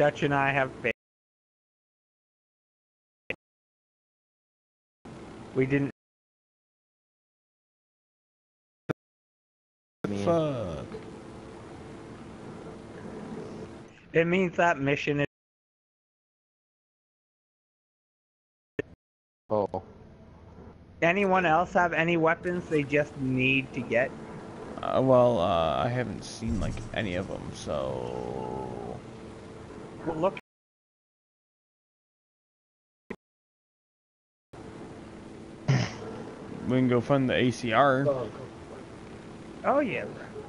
Dutch and I have faith. We didn't. Fuck. It means that mission is. Oh. Anyone else have any weapons they just need to get? Well, I haven't seen like any of them, so. Well, look. We can go find the ACR. Oh yeah.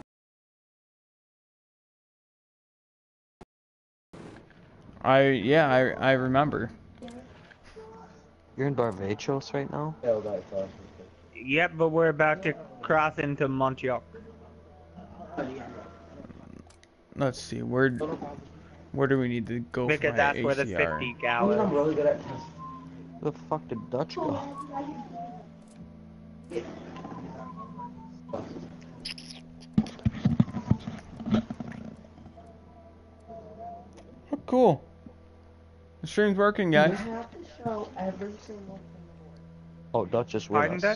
I remember. You're in Barbados right now? Yep, but we're about to cross into Montreal. Let's see, where do we need to go Because for that's ACR? where the 50 cal is. I'm really good at testing. Where the fuck did Dutch go? Oh, cool. The stream's working, guys. You have to show every single thing. Oh, Dutch is with Pardon, us. Dutch?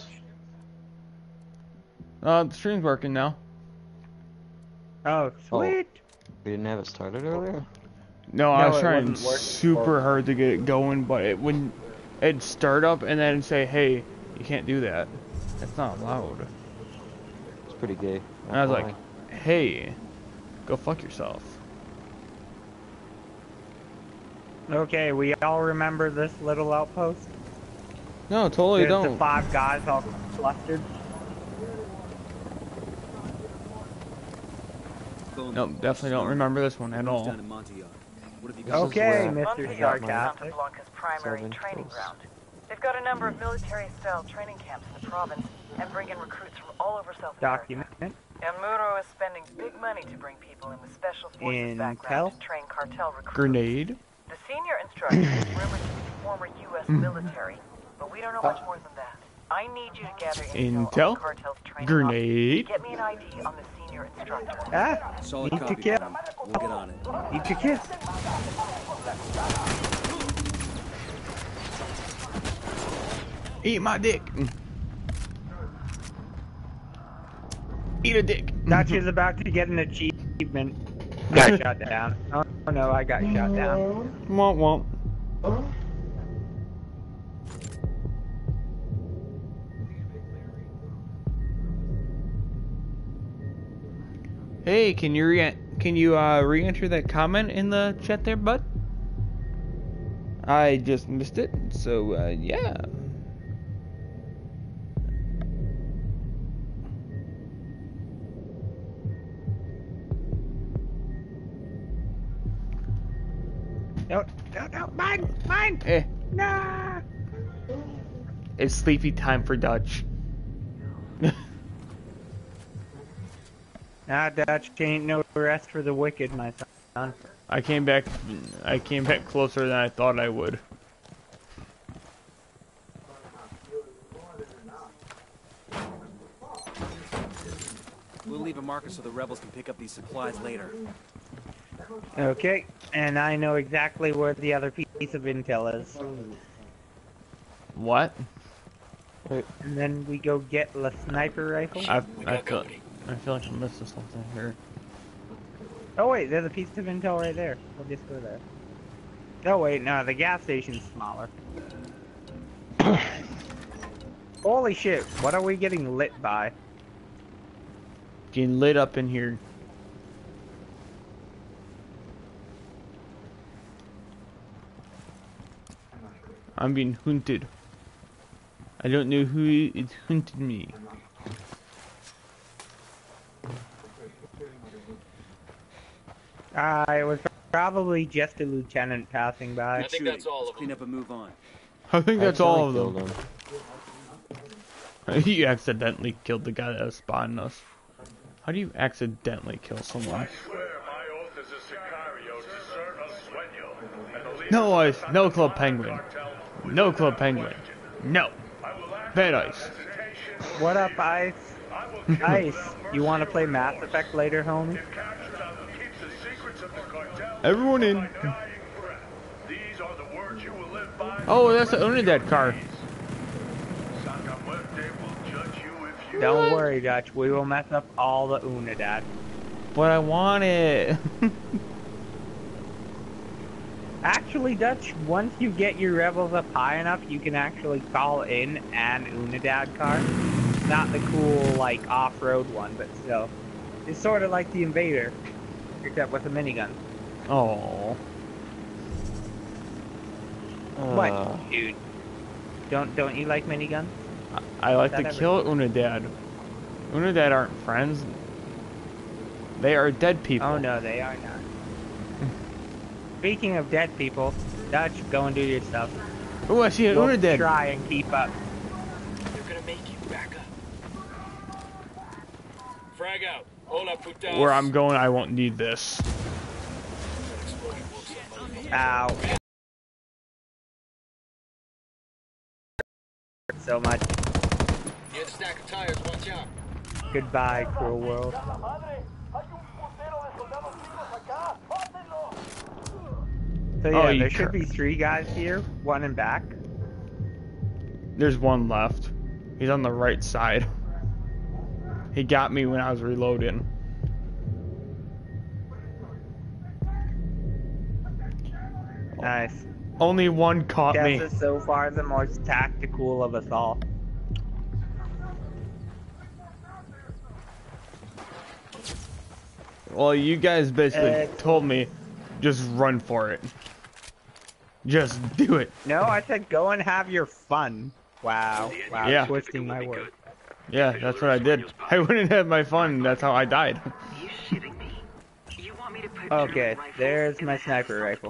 The stream's working now. Oh, sweet. We didn't have it started earlier? No, I was it trying wasn't working super hard to get it going, but it wouldn't. It'd start up and then say, "Hey, you can't do that. That's not allowed." It's pretty gay. And I was like, "Hey, go fuck yourself." Okay, we all remember this little outpost? No, totally There's don't. the 5 guys all clustered. Nope, definitely don't remember this one at all. Okay, where Mr. Sarcastic. Blanca's primary Seven training kills. ground. They've got a number of military-style training camps in the province and bring in recruits from all over South Document. America. El Muro is spending big money to bring people in with special forces Intel. background to train cartel recruits. Grenade. The senior instructor is rumored to be former U.S. military, but we don't know much more than that. I need you to gather intel Intel. on the cartel's training Grenade. Get me an ID on the senior instructor. Ah, Solid need to copy, kill. Venom. We'll get on it. Need to kill. Eat my dick. Eat a dick. Dutch is about to get an achievement. Got shot down. Oh no, I got shot down. Womp womp. Hey, can you re-enter that comment in the chat there, bud? I just missed it, so yeah. No, mine! Eh, Nah! it's sleepy time for Dutch. Nah, Dutch ain't no rest for the wicked, my son. I came back closer than I thought I would. We'll leave a marker so the rebels can pick up these supplies later. Okay, and I know exactly where the other piece of intel is. What? And then we go get the sniper rifle. I feel like I missed something here. Oh wait, there's a piece of intel right there. We'll just go there. Oh wait, no, the gas station's smaller. Holy shit, what are we getting lit by? Getting lit up in here. I'm being hunted. I don't know who is hunting me. It was probably just a lieutenant passing by. I think that's all of them. Clean up and move on. I think that's all of killed them. him. You accidentally killed the guy that was spotting us. How do you accidentally kill someone? No ice, no Club Penguin. No Club Penguin. No. Bad Ice. What up, Ice? Ice, you want to play Mass Effect later, homie? Everyone in. These are the words you will live by. Oh, that's the Unidad car. Don't worry, Dutch. We will mess up all the Unidad. But I want it. Actually, Dutch, once you get your rebels up high enough, you can actually call in an Unidad car. Not the cool, like, off-road one, but still. It's sort of like the Invader, except with a minigun. Oh. What, dude? Don't you like miniguns? I like to kill Unidad. Unidad aren't friends. They are dead people. Oh no, they are not. Speaking of dead people, Dutch, go and do your stuff. Oh, I see an Unidad. Try and keep up. They're gonna make you back up. Frag out. Hola, putas. Where I'm going, I won't need this. Ow. So much. Get a stack of tires, watch out. Goodbye, cruel world. So yeah, there should be 3 guys here, 1 in back. There's 1 left. He's on the right side. He got me when I was reloading. Nice. Only 1 caught me. This is so far the most tactical of us all. Well, you guys basically told me, just run for it. Just do it. No, I said go and have your fun. Wow. Wow, Yeah. twisting my words. Yeah, that's what I did. I wouldn't have my fun, that's how I died. Okay, there's my sniper rifle.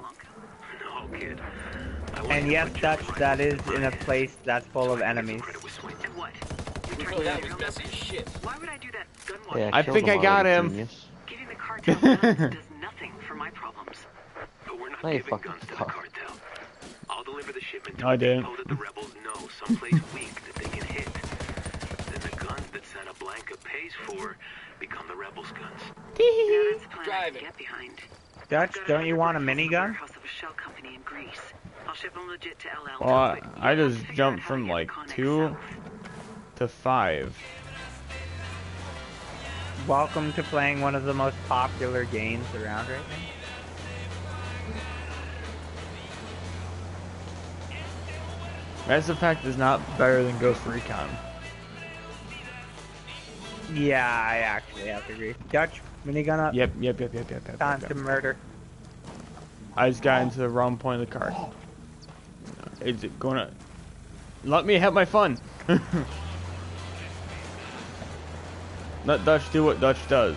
And yes, Dutch, that is in a place that's full of enemies. That was messy as shit. Why would I do that gun Yeah, I think I got him. Genius. Giving the cartel guns does nothing for my problems. But we're not No, you giving fucking guns to the fuck. cartel. I'll deliver the shipment to I a didn't. depot that the rebels know someplace weak that they can hit. Then the guns that Santa Blanca pays for become the rebels' guns. That's a plan I Drive can it. get behind. Dutch, don't you want a minigun? Warehouse of a shell company in Greece. I'll ship them legit to LL. Well, I just Figure jumped out how to from get like Recon 2 XL. to 5. Welcome to playing one of the most popular games around right now. Mass Effect is not better than Ghost Recon. Yeah, I actually have to agree. Dutch, minigun up. Yep. Time to murder. I just got into the wrong point of the car. Is it gonna... Let me have my fun! Let Dutch do what Dutch does.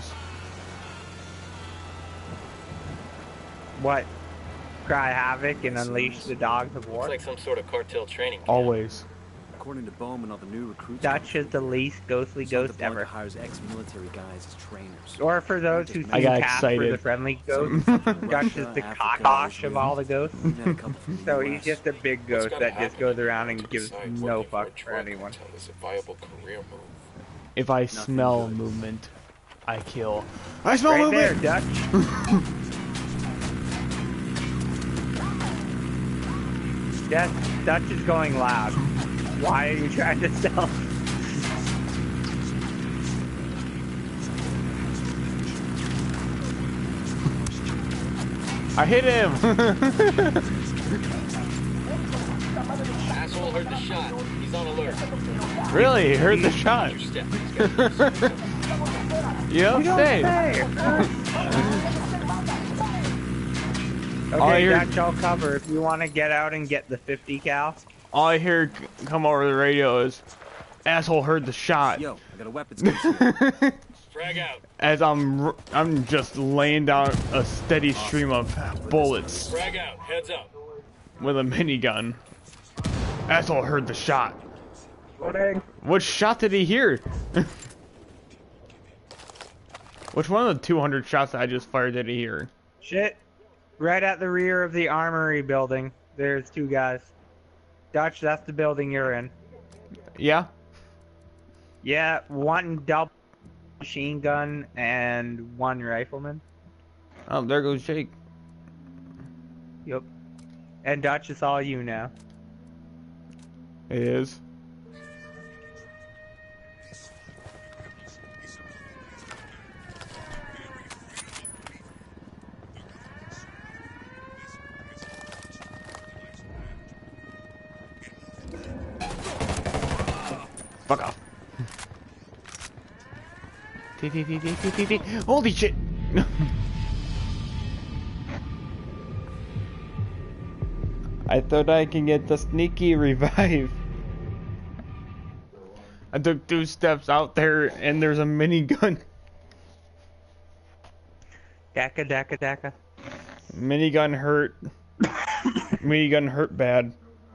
What? Cry havoc and unleash the dogs of Looks war? like some sort of cartel training camp. Always. According to Bowman, all the new recruits. Dutch is the least ghostly ghost Santa Blanca ever. hires ex-military guys as trainers. Or for those who I got cast for the excited. friendly ghost, Dutch is the cockhosh of all the ghosts. We've had a couple from the So US. he's just a big ghost that just goes around and gives no fuck for anyone. Is a viable career move. If I smell good. movement, I kill. I smell Right there, movement! Dutch. Dutch is going loud. Why are you trying to stealth? I hit him! Asshole heard the shot. He's on alert. Really? He heard the shot. You don't say. All I Okay, hear- Dutch, I'll cover if you want to get out and get the 50 cal. All I hear come over the radio is, asshole heard the shot. Yo, I got a weapons case here. Frag out. As I'm just laying down a steady stream of bullets Frag out. Heads up. with a minigun. Asshole heard the shot. Loading. What shot did he hear? Which one of the 200 shots that I just fired did he hear? Shit. Right at the rear of the armory building, there's 2 guys. Dutch, that's the building you're in. Yeah? Yeah, 1 double machine gun and 1 rifleman. Oh, there goes Jake. Yep. And Dutch, it's all you now. It is. Fuck off. Holy shit! I thought I can get the sneaky revive. I took 2 steps out there and there's a minigun. Daka, daka, daka. Minigun hurt. Minigun hurt bad.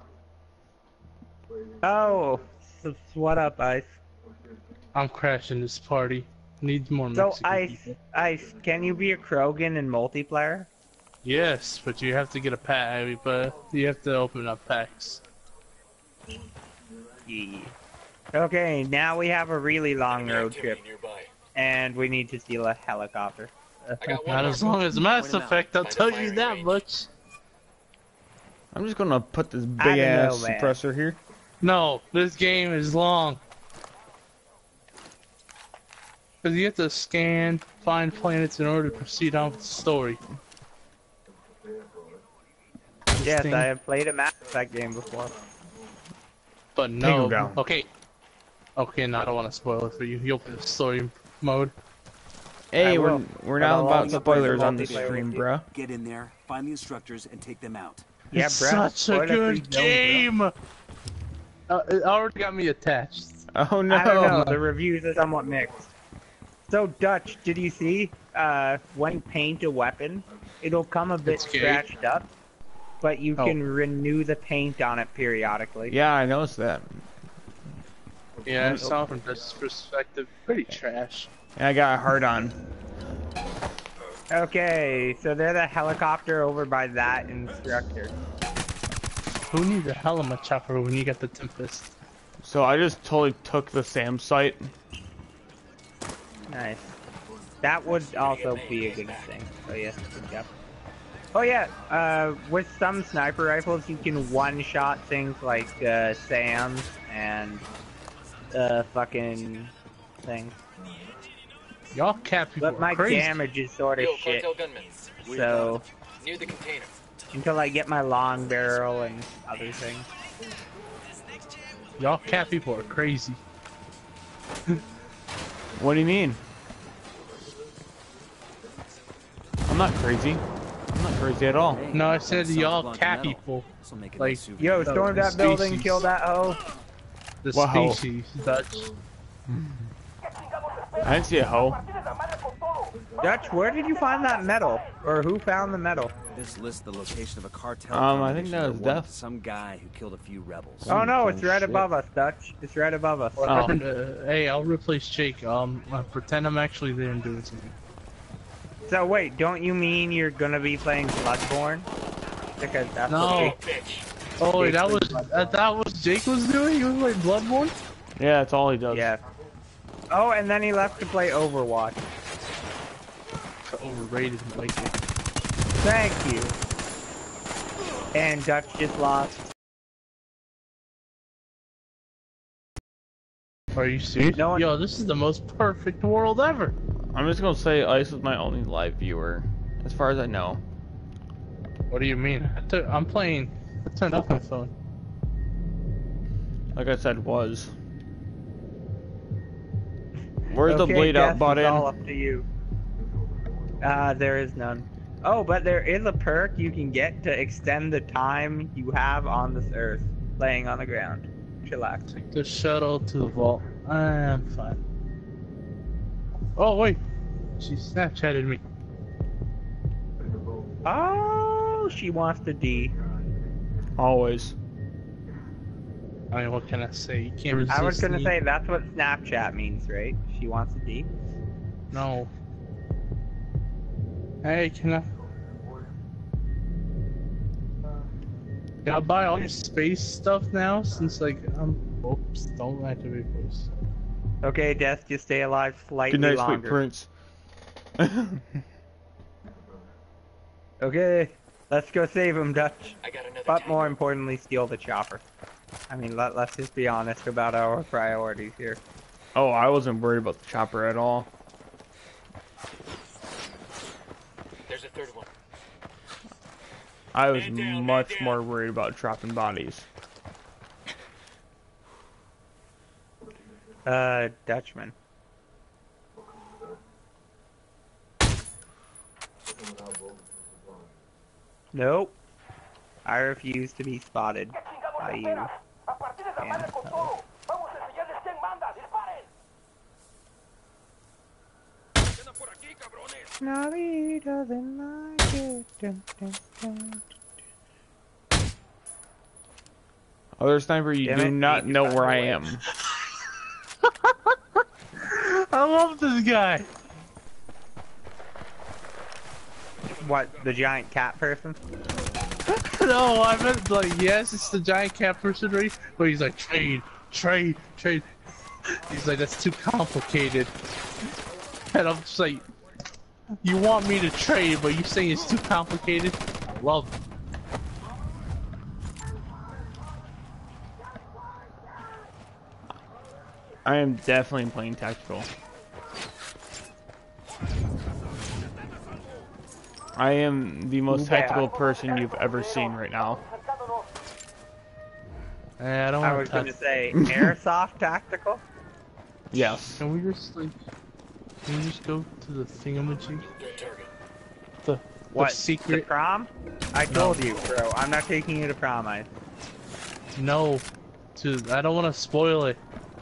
Oh, so what up, Ice? I'm crashing this party. Needs more So, Mexican people. Ice, can you be a Krogan in multiplayer? Yes, but you have to get a pack. But you have to open up packs. Yeah. Okay, now we have a really long Enemy road activity trip, nearby. and we need to steal a helicopter. I got one Not as more. long as Mass Point 'em out. Effect, I'll Find a tell you firing that range. much. I'm just gonna put this I big don't know, ass man. suppressor here. No, this game is long. Because you have to scan, find planets in order to proceed on with the story. Yes, thing- I have played a Mass Effect game before. But Take no. 'em down. Okay. Okay, no, I don't want to spoil it for you. You'll play the story mode. Hey, I will. we're But not I'll about only play spoilers the on the multiplayer stream, with you. bruh. Get in there, find the instructors, and take them out. Yeah, It's bruh. such a Spoiler-free good zone, game! It already got me attached. Oh no! I don't know, the reviews are somewhat mixed. So, Dutch, did you see, when you paint a weapon, it'll come a bit It's gay. scratched up, but you Oh. can renew the paint on it periodically. Yeah, I noticed that. Yeah, I saw from this perspective. Pretty trash. And I got a hard on. Okay, so there's a helicopter over by that instructor. Who needs a hell of a chopper when you got the Tempest? So I just totally took the SAM site. Nice. That would also be a good thing. So yeah, good job. Oh yeah, with some sniper rifles you can one-shot things like SAMs and fucking things. Y'all cat people But my are crazy. damage is sort of Yo, shit. cartel gunman. So Near the container. until I get my long barrel and other things. Y'all cat people are crazy. What do you mean? I'm not crazy. I'm not crazy at all. No, I said Sounds y'all like cat metal. people. This'll make a Like, nice souvenir. Yo, storm the that building, species. kill that hoe. The What hoe? species, Dutch. I didn't see a hoe. Dutch, where did you find that metal? Or who found the metal? This lists the location of a cartel. I think combination that was that won Def. some guy who killed a few rebels. Oh no, it's right shit. above us, Dutch. It's right above us. Oh. Hey, I'll replace Jake. Pretend I'm actually there and doing something. So wait, don't you mean you're gonna be playing Bloodborne? Because that's No. what Bitch. Oh, wait, that Jake was was that was Jake was doing. He was like Bloodborne. Yeah, that's all he does. yeah. Oh, and then he left to play Overwatch. Overrated, like it. Thank you. And Dutch just lost. Are you serious? No one- Yo, this is the most perfect world ever. I'm just gonna say Ice was my only live viewer, as far as I know. What do you mean? I'm playing. I turned off my phone. Like I said, was. Where's the Okay, bleed Death, out button? It's all up to you. There is none. Oh, but there is a perk you can get to extend the time you have on this earth, laying on the ground. Chillax. Take the shuttle to the vault. I'm fine. Oh wait, she Snapchatted me. Oh, she wants to D. Always. I mean, what can I say? You can't resist I was gonna me. say that's what Snapchat means, right? She wants to D. No. Hey, can I? Can I buy all your space stuff now? Since like oops, don't activate voice. Okay, Death, just stay alive slightly Good night, sweet longer. prince. Okay. Let's go save him, Dutch. I got another But more tango. importantly, steal the chopper. I mean, let's just be honest about our priorities here. Oh, I wasn't worried about the chopper at all. There's a third one. I was Man down, much man down. more worried about dropping bodies. Dutchman. Nope. I refuse to be spotted by you. Damn. No, he doesn't like it. Dun, dun, dun. Other sniper, you Damn do it, not need to know find where a I way. am. I love this guy. What, the giant cat person? No, I meant like, yes, it's the giant cat person, right? But he's like, trade, trade, trade. He's like, that's too complicated. And I'm just like, you want me to trade, but you saying it's too complicated? I love it. I am definitely playing tactical. I am the most tactical person you've ever seen right now. I don't I want was to gonna touch. say airsoft tactical. Yes. Can we just like, can we just go to the thingamajig? Third target. The What? secret? The prom? I told you, bro. I'm not taking you to prom. No, I don't want to spoil it.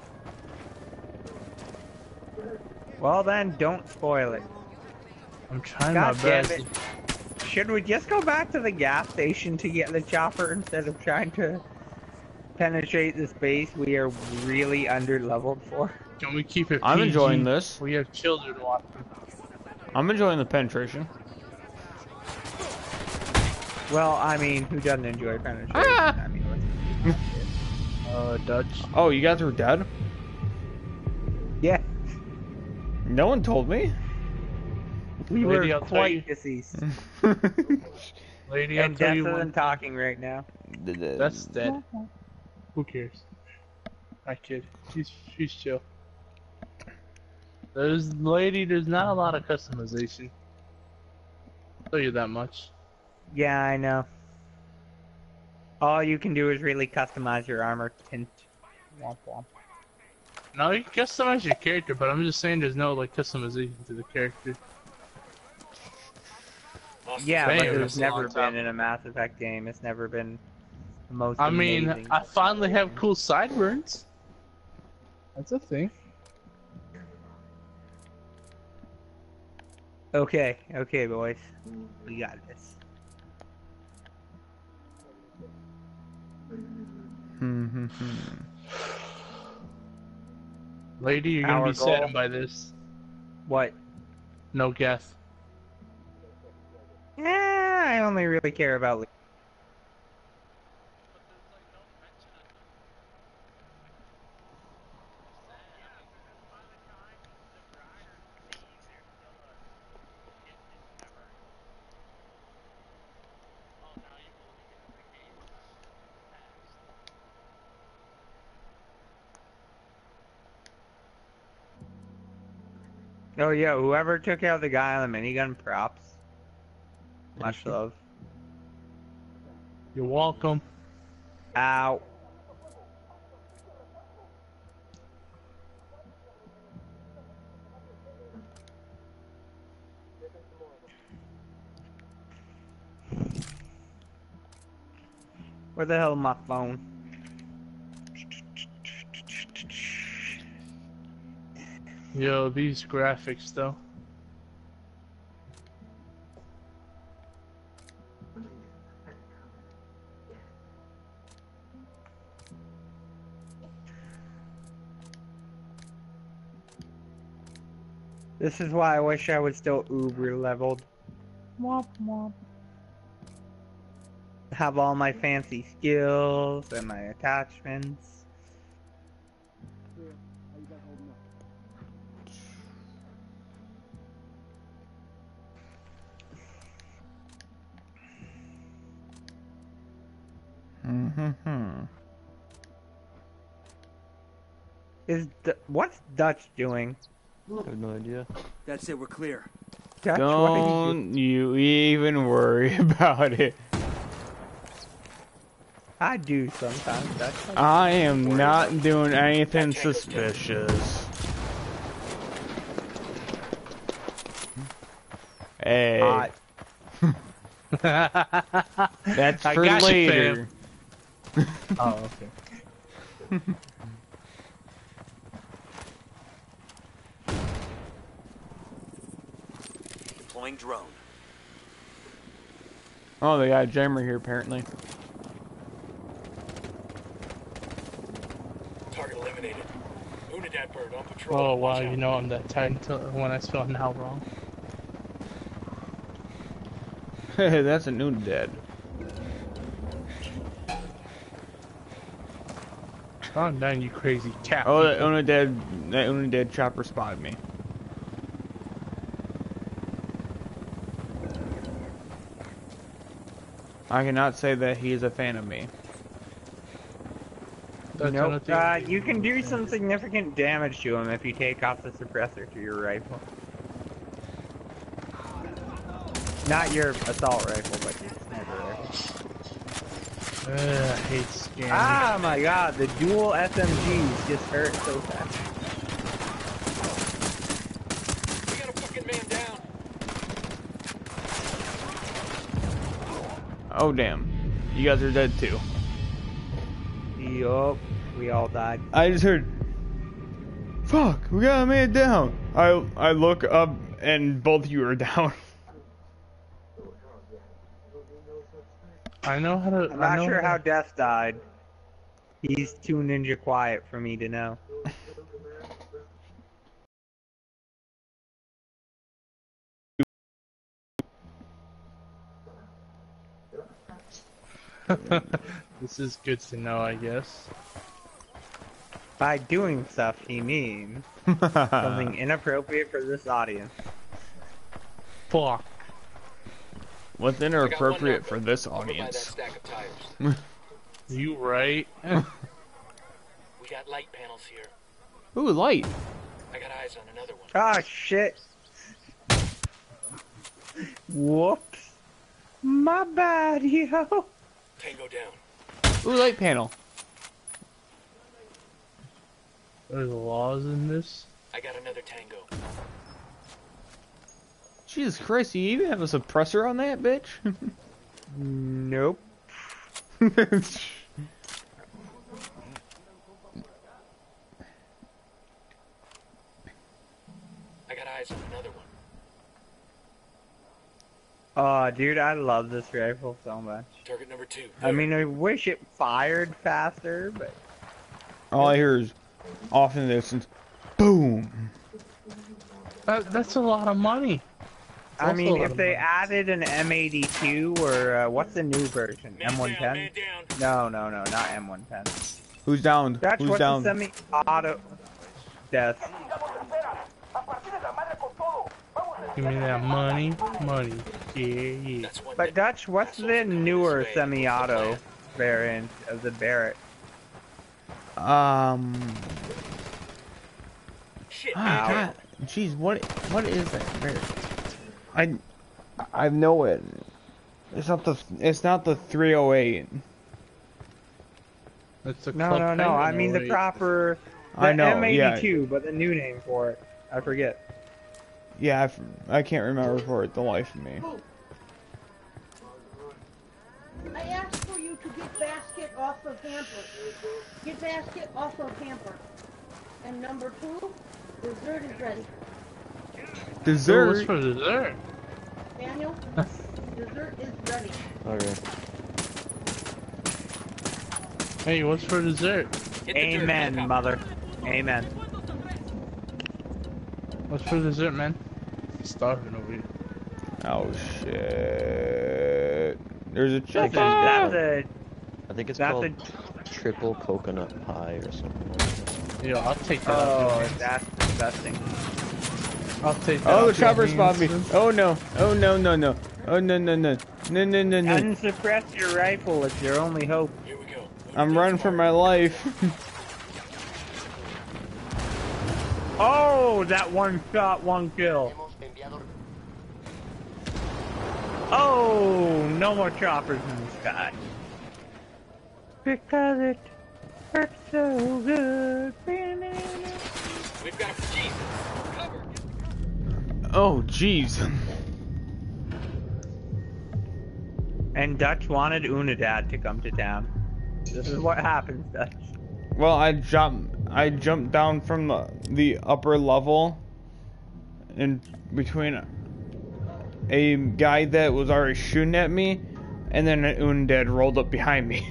Well then, don't spoil it. I'm trying God my damn best. it. Should we just go back to the gas station to get the chopper instead of trying to penetrate the space we are really under-leveled for? Can we keep it PG? I'm enjoying this. We have children watching. I'm enjoying the penetration. Well, I mean, who doesn't enjoy penetration? Ah! I mean, Dutch. Oh, you guys were dead? yeah, No one told me. we Lady, were I'll tell quite you. deceased. Lady, I'll And tell Death you one. isn't talking right now. That's dead. Who cares? I kid. She's chill. There's not a lot of customization. I'll tell you that much. Yeah, I know. All you can do is really customize your armor tint. Womp womp. No, you can customize your character, but I'm just saying there's no like customization to the character. Yeah, Damn, but that's there's a never long time. been in a Mass Effect game. It's never been the most I mean, amazing. I finally have cool sideburns. That's a thing. Okay, okay, boys. We got this. Lady, you're gonna Our be saddened goal. by this. What? No guess. I only really care about. Oh yeah, whoever took out the guy on the minigun, props. Much love. You're welcome. Ow. Where the hell is my phone? Yo, these graphics though. This is why I wish I was still uber leveled. Womp womp. Have all my fancy skills and my attachments. What's Dutch doing? I have no idea. That's it, we're clear. Dutch, what are you doing? Don't you even worry about it. I do sometimes. Dutch. I am not doing anything suspicious. Hey. That's for later. Oh, okay. Deploying drone. Oh, they got a jammer here apparently. Target eliminated. Unidad bird on patrol. Oh, wow, Watch you out. know I'm that tight until when I spell now wrong. Hey, that's a Unidad. Calm down, you crazy cat. Oh, that Unidad chopper spotted me. I cannot say that he is a fan of me. Nope. You can do some significant damage to him if you take off the suppressor to your rifle. Not your assault rifle, but your sniper rifle. I hate scamming. Ah my god, the dual SMGs just hurt so fast. We got a fucking man down. Oh damn. You guys are dead too. Yup, we all died. I just heard, fuck, we got a man down. I look up and both of you are down. I know how to. I'm not sure how Death died. He's too ninja quiet for me to know. This is good to know, I guess. By doing stuff, he means something inappropriate for this audience. Fuck. What's inappropriate for this Over by that audience? stack of tires. You right? We got light panels here. Ooh, light. I got eyes on another one. Ah, shit. Whoops. My bad, yo. Tango down. Ooh, light panel. There's laws in this. I got another tango. Jesus Christ, you even have a suppressor on that, bitch? Nope. I got eyes on another one. Oh, dude, I love this rifle so much. Target number 2. I mean, I wish it fired faster, but... All I hear is, off in the distance, boom. That's a lot of money. I mean, if they added an M82 or what's the new version? M110? No, not M110. Who's down? That's Who's what's down? the semi-auto death. Give me that money. Yeah. But Dutch, what's the newer semi-auto variant of the Barrett? Shit, God, jeez, what is that? I know it. It's not the 308. It's a No. I mean the proper. The I know, M82, yeah. but the new name for it, I forget. Yeah, I can't remember for the life of me. I asked for you to get basket off of hamper. Get basket off of hamper. And number 2, dessert is ready. Dessert? What's for dessert? Daniel, dessert is ready. Okay. Hey, what's for dessert? Amen, mother. Amen. What's for dessert, man? Starving over here. Oh shit! There's a chicken. I think it's called triple coconut pie or something like that. Yo, I'll take that. Oh, that's disgusting. I'll take that. Oh, the chopper spotted me. Oh no. Oh no, no, no. Oh no, no, no. No, no, no, no. Unsuppress your rifle. It's your only hope. Here we go. I'm running for my life. Oh, that one shot, one kill. Oh, no more choppers in the sky. Because it hurts so good. We've got a Jesus. Cover. Oh, jeez. And Dutch wanted Unidad to come to town. This is what happens, Dutch. Well, I jumped down from the upper level in between a guy that was already shooting at me, and then an Undead rolled up behind me.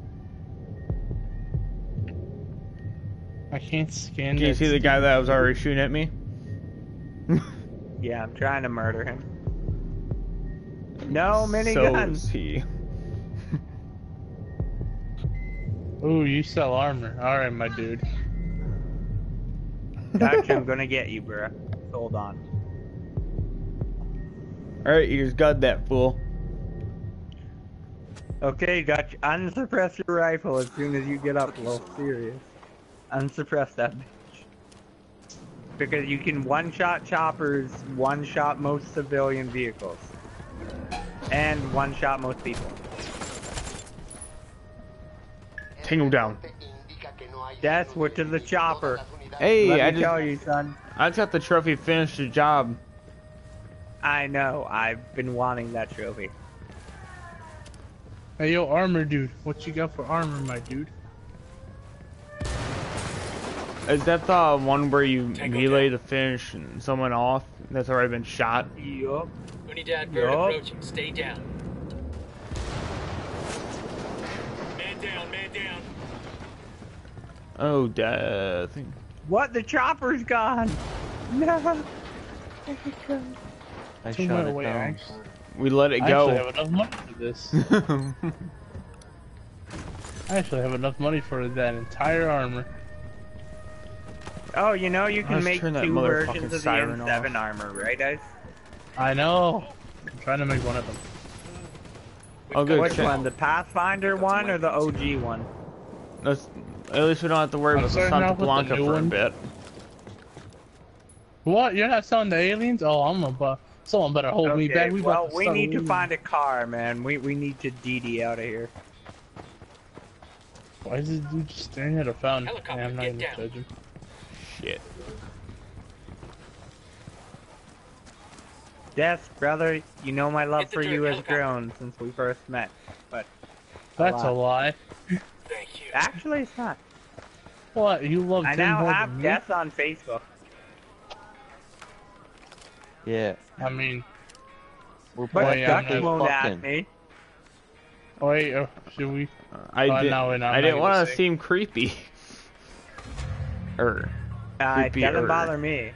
I can't scan. Can you see the guy that was already shooting at me? Yeah, I'm trying to murder him. No So miniguns. is he. Ooh, you sell armor. Alright, my dude. Dutch, I'm gonna get you, bro. Hold on. Alright, you just got that, fool. Okay, Dutch, unsuppress your rifle as soon as you get up, little serious. Unsuppress that bitch. Because you can one-shot choppers, one-shot most civilian vehicles. And one-shot most people. Tango down. That's what to the chopper. Hey, Let me tell you, son. I just got the trophy, finished the job. I know, I've been wanting that trophy. Hey, yo, armor dude. What you got for armor, my dude? Is that the one where you melee to finish someone off that's already been shot? Yup. Unidad bird approaching. Stay down. Man down, man down. Oh, death. What? The chopper's gone! No! I shot it down. We let it I go. actually have enough money for this. I actually have enough money for that entire armor. Oh, you know, you can Let's make turn that two motherfucking versions of the siren M7 off. armor, right, guys? I know. I'm trying to make one of them. Oh, good. Which Check. one? The Pathfinder one or the OG one? Let's, at least we don't have to worry I'm about the starting Santa off with the Blanca new for a one. bit. What? You're not selling the aliens? Oh, I'm gonna. Someone better hold me back. Well, we need to find a car, man. We need to DD out of here. Why is this dude just staring at a fountain? Helicopter, Yeah, I'm not get gonna down. judge him. Shit. Yes, brother, you know my love Hit the for dirt, you has helicopter. grown since we first met, but That's a lot. lie. Thank you. Actually, it's not. What? You love I Tim now more than have me? Death on Facebook. Yeah. I mean, We're But Boy, Dutch I'm won't fucking. add me. wait, should we? I Oh, did. no, we're not. I I'm didn't not want gonna to say. seem creepy. It Creepy doesn't bother me.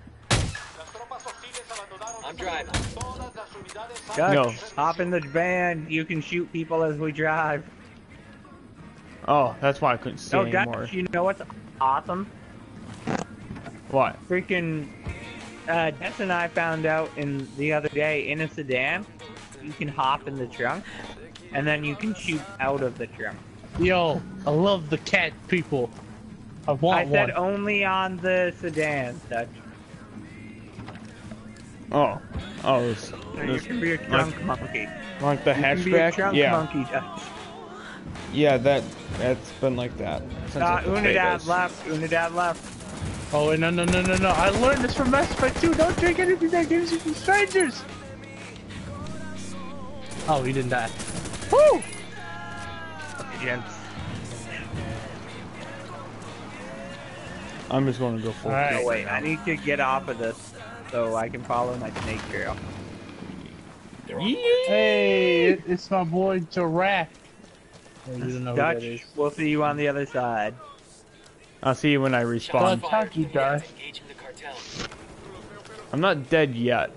I'm driving. Dutch, No. hop in the van. You can shoot people as we drive. Oh, that's why I couldn't see Oh, anymore. Dutch, you know what's awesome? What? Freaking Des and I found out the other day in a sedan, you can hop in the trunk, and then you can shoot out of the trunk. Yo, I love the cat people. I want I said one. only on the sedans, Dutch. Oh. Oh, So you can be a trunk monkey. like the You can be a hatchback? trunk Yeah. monkey, Dutch. Yeah, that's been like that. Since like the Unidad betas. left. Unidad left. Oh wait, no. I learned this from Mass Effect 2. Don't drink anything that gives you from strangers. Oh, he didn't die. Woo! Okay, gents. I'm just going to go full. Alright. No, wait, I need to get off of this so I can follow my snake trail. Hey, it's my boy Giraffe. Oh, you don't know who that Dutch, is. we'll see you on the other side. I'll see you when I respawn. Dutch, how'd you die? Engaging the cartel. I'm not dead yet.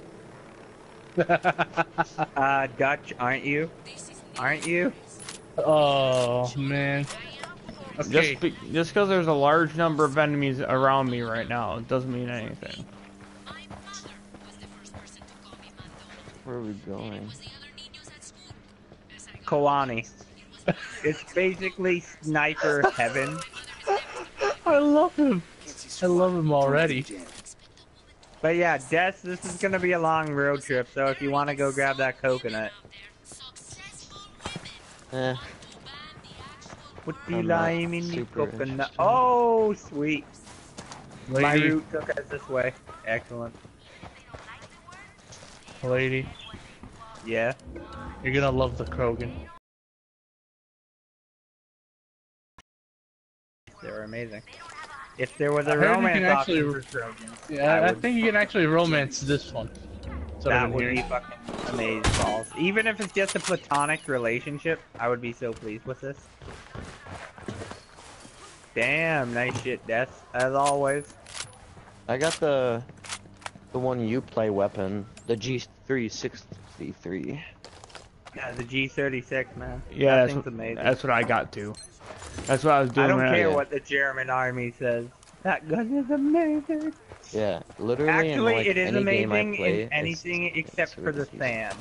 Dutch, aren't you? Aren't you? Oh man. Okay. Just because there's a large number of enemies around me right now, it doesn't mean anything. Where are we going? Kawani. It's basically sniper heaven. I love him. I love him already. But yeah, Des, this is gonna be a long road trip, so if you want to go grab that coconut. Put the lime in the coconut. Interested. Oh, sweet. My Lady, route took us this way. Excellent. lady, Yeah. you're gonna love the Krogan. They were amazing. If there was a I heard you romance can actually, option for Trojans, yeah, I would, think you can actually romance this one. That's what I've that been would hearing. be fucking amazing balls. Even if it's just a platonic relationship, I would be so pleased with this. Damn, nice shit, Des, as always. I got the one you play weapon, the G363. Yeah, the G36, man. Yeah, that thing's amazing. That's what I got too. That's what I was doing. I don't when care what the German army says. That gun is amazing. Yeah, literally. Actually, in, like, it is any game I amazing play, in anything except for the sand.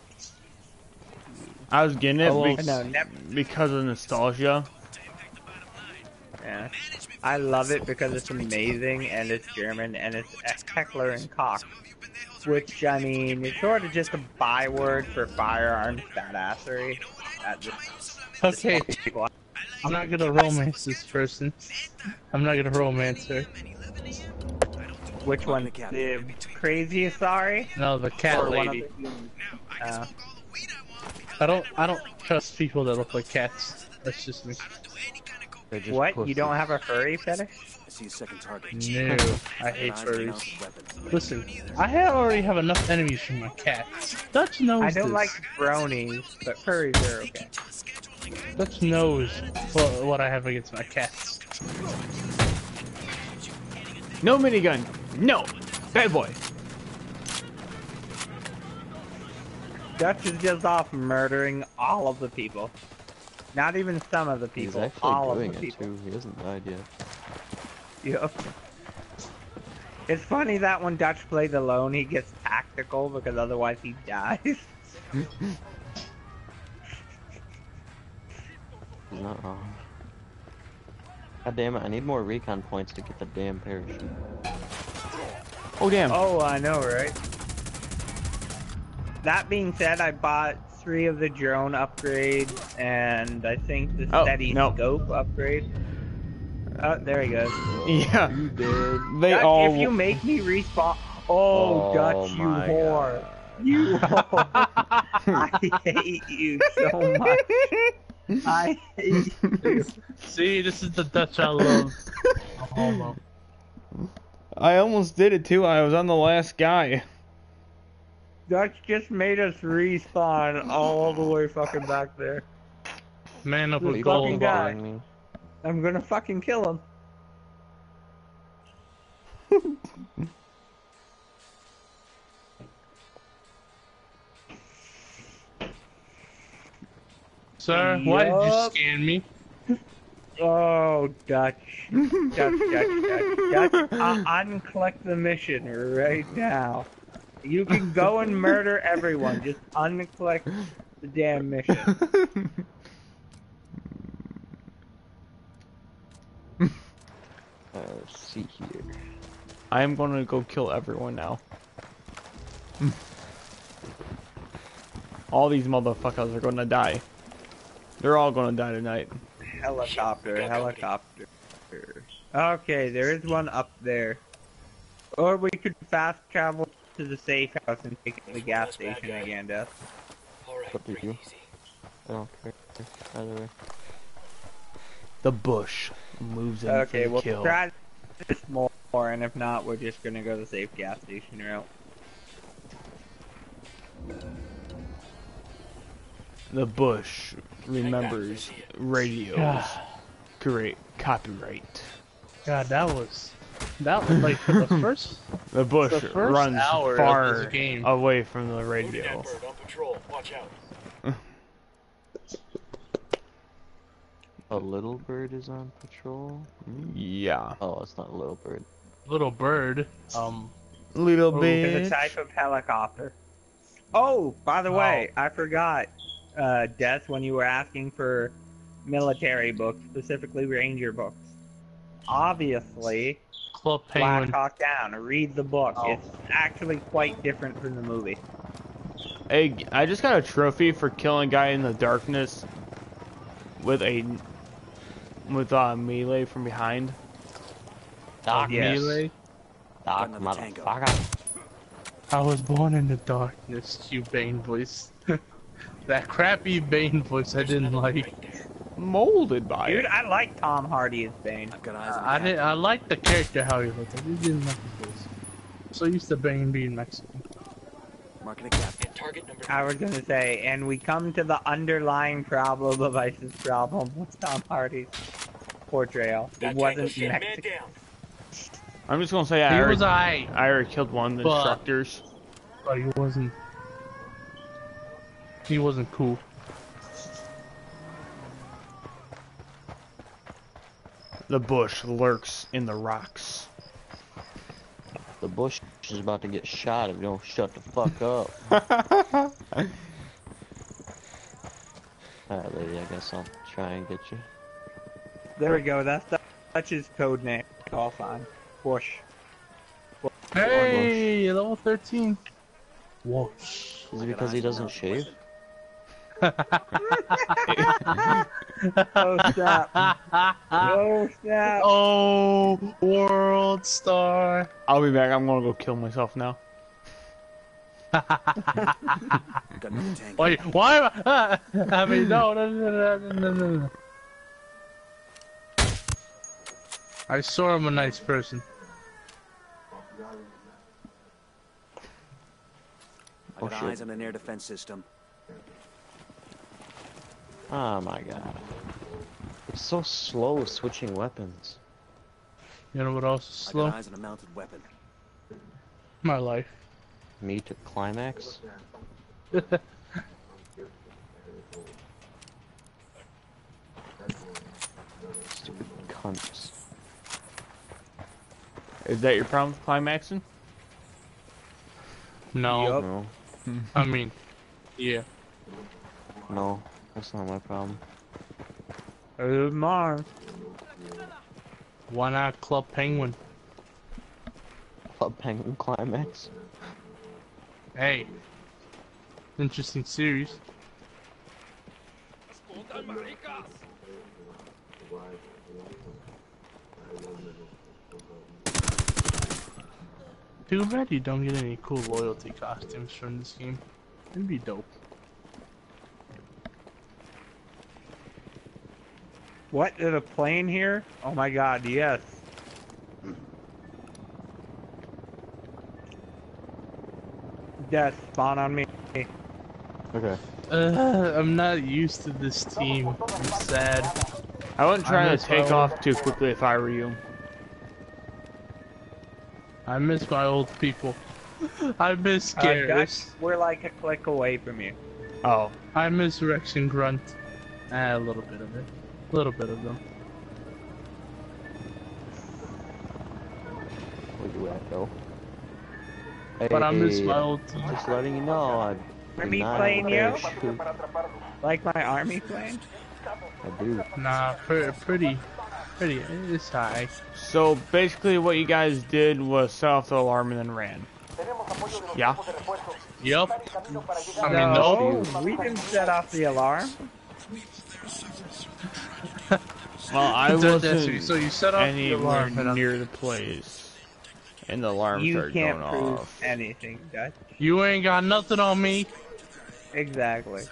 I was getting it No, because of nostalgia. Yeah. I love it because it's amazing and it's German and it's Heckler and Koch. Which, I mean, is sort of just a byword for firearms badassery. Okay, I'm not gonna romance this person. I'm not gonna romance her. Which one? The crazy Asari? No, the cat Or one of lady. the I don't trust people that look like cats. That's just me. What? You don't have a furry fetish? I see a second target. No, I hate furries. Listen, I already have enough enemies from my cats. Dutch knows I don't this. like bronies, but furries are okay. Dutch knows what I have against my cats. No minigun. No. Bad boy. Dutch is just off murdering all of the people. Not even some of the people. He's actually all doing of the it people. too. He hasn't died yet. Yep. It's funny that when Dutch plays alone, he gets tactical because otherwise he dies. He's not wrong. God damn it, I need more recon points to get the damn parachute. Oh damn. Oh, I know, right? That being said, I bought 3 of the drone upgrades and I think the steady scope upgrade. Oh, there he goes. Yeah. You did. They Dutch, all. if you make me respawn. Oh, Dutch, you whore. God. You whore. I hate you so much. I hate you. See, this is the Dutch I love. A homo. I almost did it too. I was on the last guy. Dutch just made us respawn all the way fucking back there. Man up This with fucking gold. guy. Me. I'm gonna fucking kill him. Sir, why did you scan me? Oh, Dutch. Dutch. Unclick the mission right now. You can go and murder everyone. Just unclick the damn mission. Let's see here. I am gonna go kill everyone now. All these motherfuckers are gonna die. They're all gonna die tonight. Helicopter. Okay, there is one up there. Or we could fast travel to the safe house and take it to the gas station again, Death. What do you? I don't care. Either way. The bush moves in Okay, for the we'll kill. try this more, and if not, we're just gonna go the safe gas station route. The bush remembers radios. Great copyright. God, that was like the first. The bush the first runs hour far of this game. away from the radio. On patrol. Watch out. A little bird is on patrol? Yeah. Oh, it's not a little bird. Little bird. Little It's bit. a type of helicopter. Oh, by the way, I forgot, Death, when you were asking for military books, specifically Ranger books. Obviously, Club Black Penguin. Hawk Down. Read the book. Oh. It's actually quite different from the movie. Hey, I just got a trophy for killing a guy in the darkness with melee from behind. Doc Melee. Doc, Another tango. motherfucker. I was born in the darkness, you Bane voice. That crappy Bane voice I didn't like. Molded by Dude, it. I like Tom Hardy as Bane. I've got eyes on the I captain. didn't. I liked the character how he looked. I didn't like the voice. So used to Bane being Mexican. Marking a captain. Target number. I was gonna say, and we come to the underlying problem of ISIS problem with Tom Hardy's portrayal. It That wasn't tango shit, man Mexican. down. I'm just gonna say He I was already, aight, I already killed one of the but- instructors. but he wasn't. He wasn't cool. The bush lurks in the rocks. The bush is about to get shot if you don't shut the fuck up. Alright, lady, I guess I'll try and get you. There we go. That's Dutch's code name. Call sign. Bush. Hey, level 13. Whoosh. Is it because he doesn't shave? Oh snap! Oh snap! Oh, world star. I'll be back. I'm gonna go kill myself now. Got another tango. Wait, why am I? I mean, no. I saw I'm a nice person. I got shit. eyes on an air defense system. Oh my god. It's so slow switching weapons. You know what else is I slow? got eyes on a mounted weapon. My life. Me to climax? Stupid cunts. Is that your problem with climaxing? No, Yup. No. I mean, yeah. No. That's not my problem. Mars. Why not Club Penguin? Club Penguin Climax? Hey, interesting series. Too bad you don't get any cool loyalty costumes from this game. It'd be dope. What? There's a plane here? Oh my god, yes. Death, spawn on me. Okay. I'm not used to this team. I'm sad. I wouldn't try to miss take my off too quickly if I were you. I miss my old people. I miss Dutch, Garrus. we're like a click away from you. Oh. I miss Rex and Grunt. A little bit of it. A little bit of them. Where you at, though? But I miss Hey, my old team. just letting you know, I do Army not plane, have a yo? parachute. Like my army plane? I do. Nah, pretty. It's high. So basically what you guys did was set off the alarm and then ran. Yeah? Yup. I mean, No, no. we didn't set off the alarm. Well, I wasn't So you set off the anywhere alarm and near the place. And the alarm You started can't going prove off. anything, Dutch. you ain't got nothing on me. Exactly.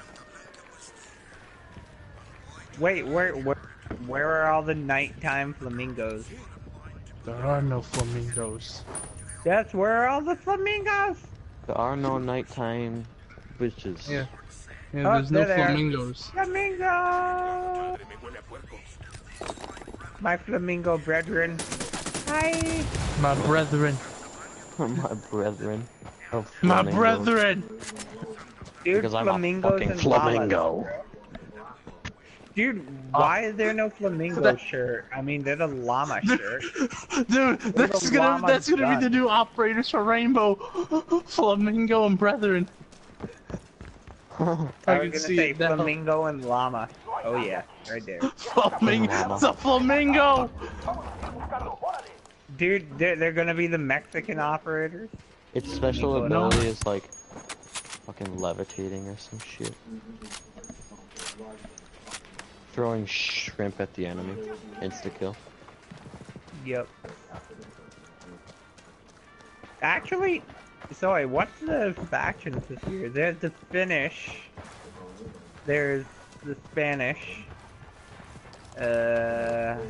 Wait, where are all the nighttime flamingos? There are no flamingos. That's where are all the flamingos? There are no nighttime bitches. Yeah. Yeah, Oh, there's no they're there. flamingos. Flamingo! My flamingo brethren. Hi! My brethren. My brethren. Of My flamingos. brethren! Dude, Because I'm a flamingos fucking and flamingo. llamas. Dude, why is there no flamingo shirt? I mean, there's a llama shirt. Dude, that's gonna llama's be the done. new operators for Rainbow. Flamingo and brethren. I I was can gonna see say it now. flamingo and llama. Oh yeah, right there. Flamingo. Llama. It's a flamingo. Dude, they're gonna be the Mexican operators. Its special Nico, ability is like fucking levitating or some shit. Throwing shrimp at the enemy. Insta kill. Yep. Actually, sorry, what's the factions this year? There's the Finnish. There's the Spanish. What are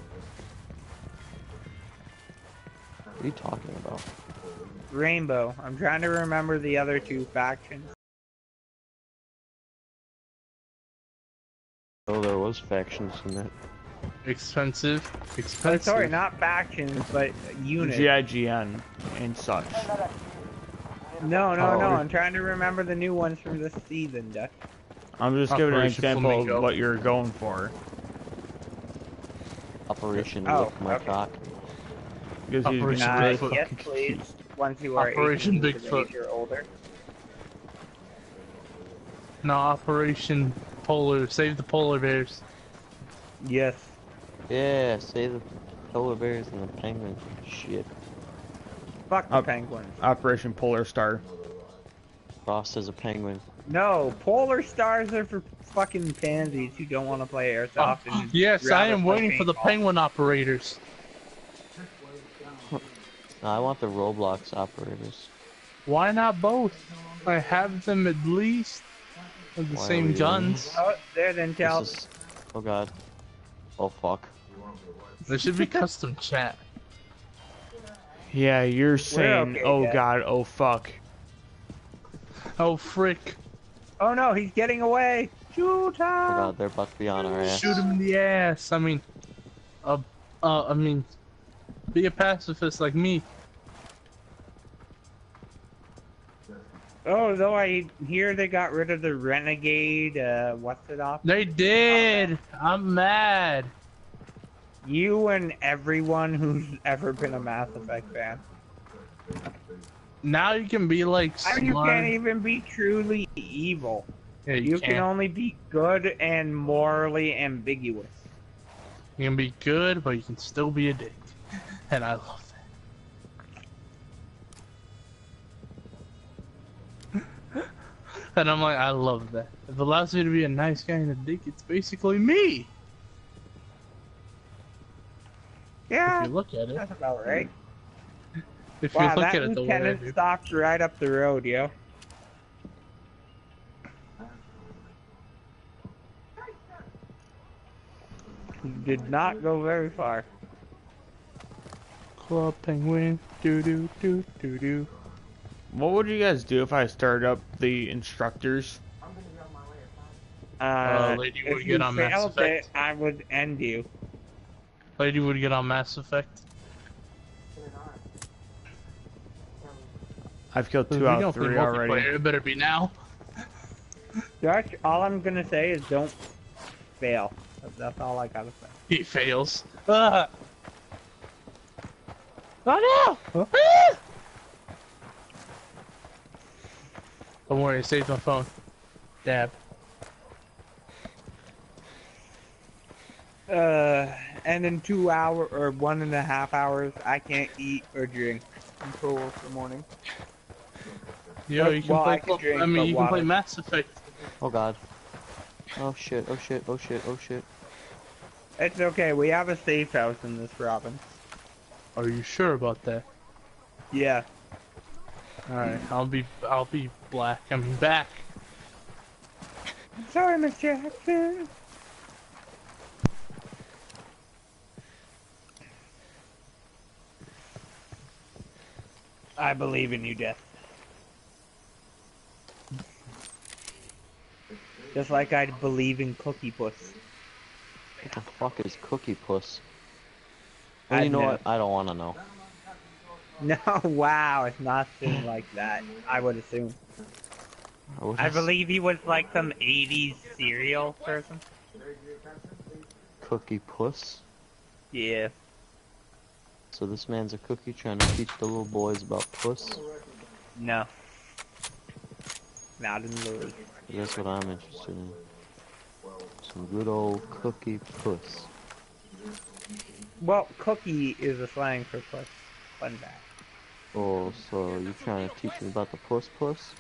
you talking about? Rainbow. I'm trying to remember the other two factions. Oh, there was factions in that. Expensive. Oh, Expensive. sorry, not factions, but units. GIGN and such. No, no, Oh. no. I'm trying to remember the new ones from this season, Duck. I'm just giving an Operation example Flamingo. of what you're going for. Operation Oh, Lick My okay. Cock. Because he's Operation being very Bigfoot. Yes, fucking please. confused. Ones who are Operation 18 years of Bigfoot. age or older. No, Operation Polar. Save the polar bears. Yes. Yeah, save the polar bears and the penguins and shit. Fuck the Up. penguins. Operation Polar Star. Frost is a penguin. No, polar stars are for fucking pansies who don't want to play airsoft. and Yes, I rather am play waiting for the paintball. penguin operators. No, I want the Roblox operators. Why not both? I have them at least with the Why are same we guns. Oh, there then, tell. This is... Oh god. Oh fuck. There should be custom chat. Yeah, you're saying, okay, oh guys. god, oh fuck. Oh frick! Oh no, he's getting away. Shoot him. Oh god, they're about to be on our ass. Shoot him in the ass. I mean, be a pacifist like me. Oh, though I hear they got rid of the renegade. What's it off? They did. I'm mad. You and everyone who's ever been a Mass Effect fan. Now you can be like And you smart. can't even be truly evil. Yeah, You can can't. only be good and morally ambiguous. You can be good, but you can still be a dick. And I love that. And I'm like, I love that. If it allows me to be a nice guy and a dick, it's basically me. Yeah, If you look at it. that's about right. If you Wow, look that at it the way I lieutenant do. stops right up the road, yo. He did not go very far. Club Penguin, doo doo doo doo doo. What would you guys do if I started up the instructors? Lady would if get you on Mass failed Effect. it, I would end you. Lady would get on Mass Effect. I've killed If 2 we out don't of play 3 multiplayer, already. it better be now. Josh, all I'm gonna say is don't fail. That's all I gotta say. He fails. Ah! Oh no! Don't worry, I saved my phone. Dab. And in 2 hours or 1.5 hours, I can't eat or drink until the morning. Yo, you can Well, play I can Club. drink, I mean, but you can play water. Mass Effect. Oh god. Oh shit, oh shit, oh shit, oh shit. It's okay. We have a safe house in this province. Are you sure about that? Yeah. Alright, I'll be black. I'm back. Sorry, Miss Jackson. I believe in you, Death. Just like I believe in Cookie Puss. What the fuck is Cookie Puss? I Well, you know know. what? I don't wanna know. No, wow, it's nothing like that. I would assume. What I is believe he was like some 80s cereal person. Cookie Puss? Yeah. So this man's a cookie trying to teach the little boys about puss? No. not in the least. That's what I'm interested in. Some good old cookie puss. Well, cookie is a slang for puss. Fun fact. Oh, so you trying to teach me about the puss puss?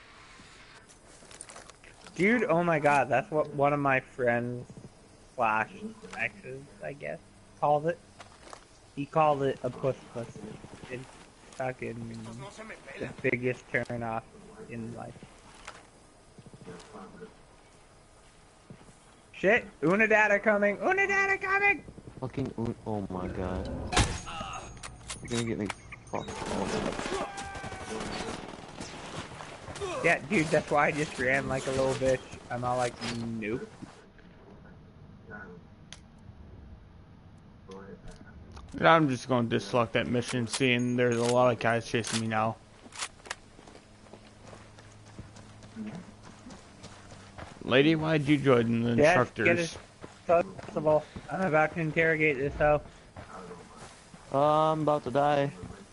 Dude, oh my god, that's what one of my friends slash exes, I guess, called it. He called it a puss puss. It's fucking the biggest turn off in life. Shit, Unidad are coming! Unidad are coming! Fucking oh my god. You're gonna get me fucked. Yeah, dude, that's why I just ran like a little bitch. I'm all like, nope. I'm just going to dislike that mission, seeing there's a lot of guys chasing me now. Lady, why'd you join the instructors? Get as close as possible. I'm about to interrogate this hoe. I'm about to die.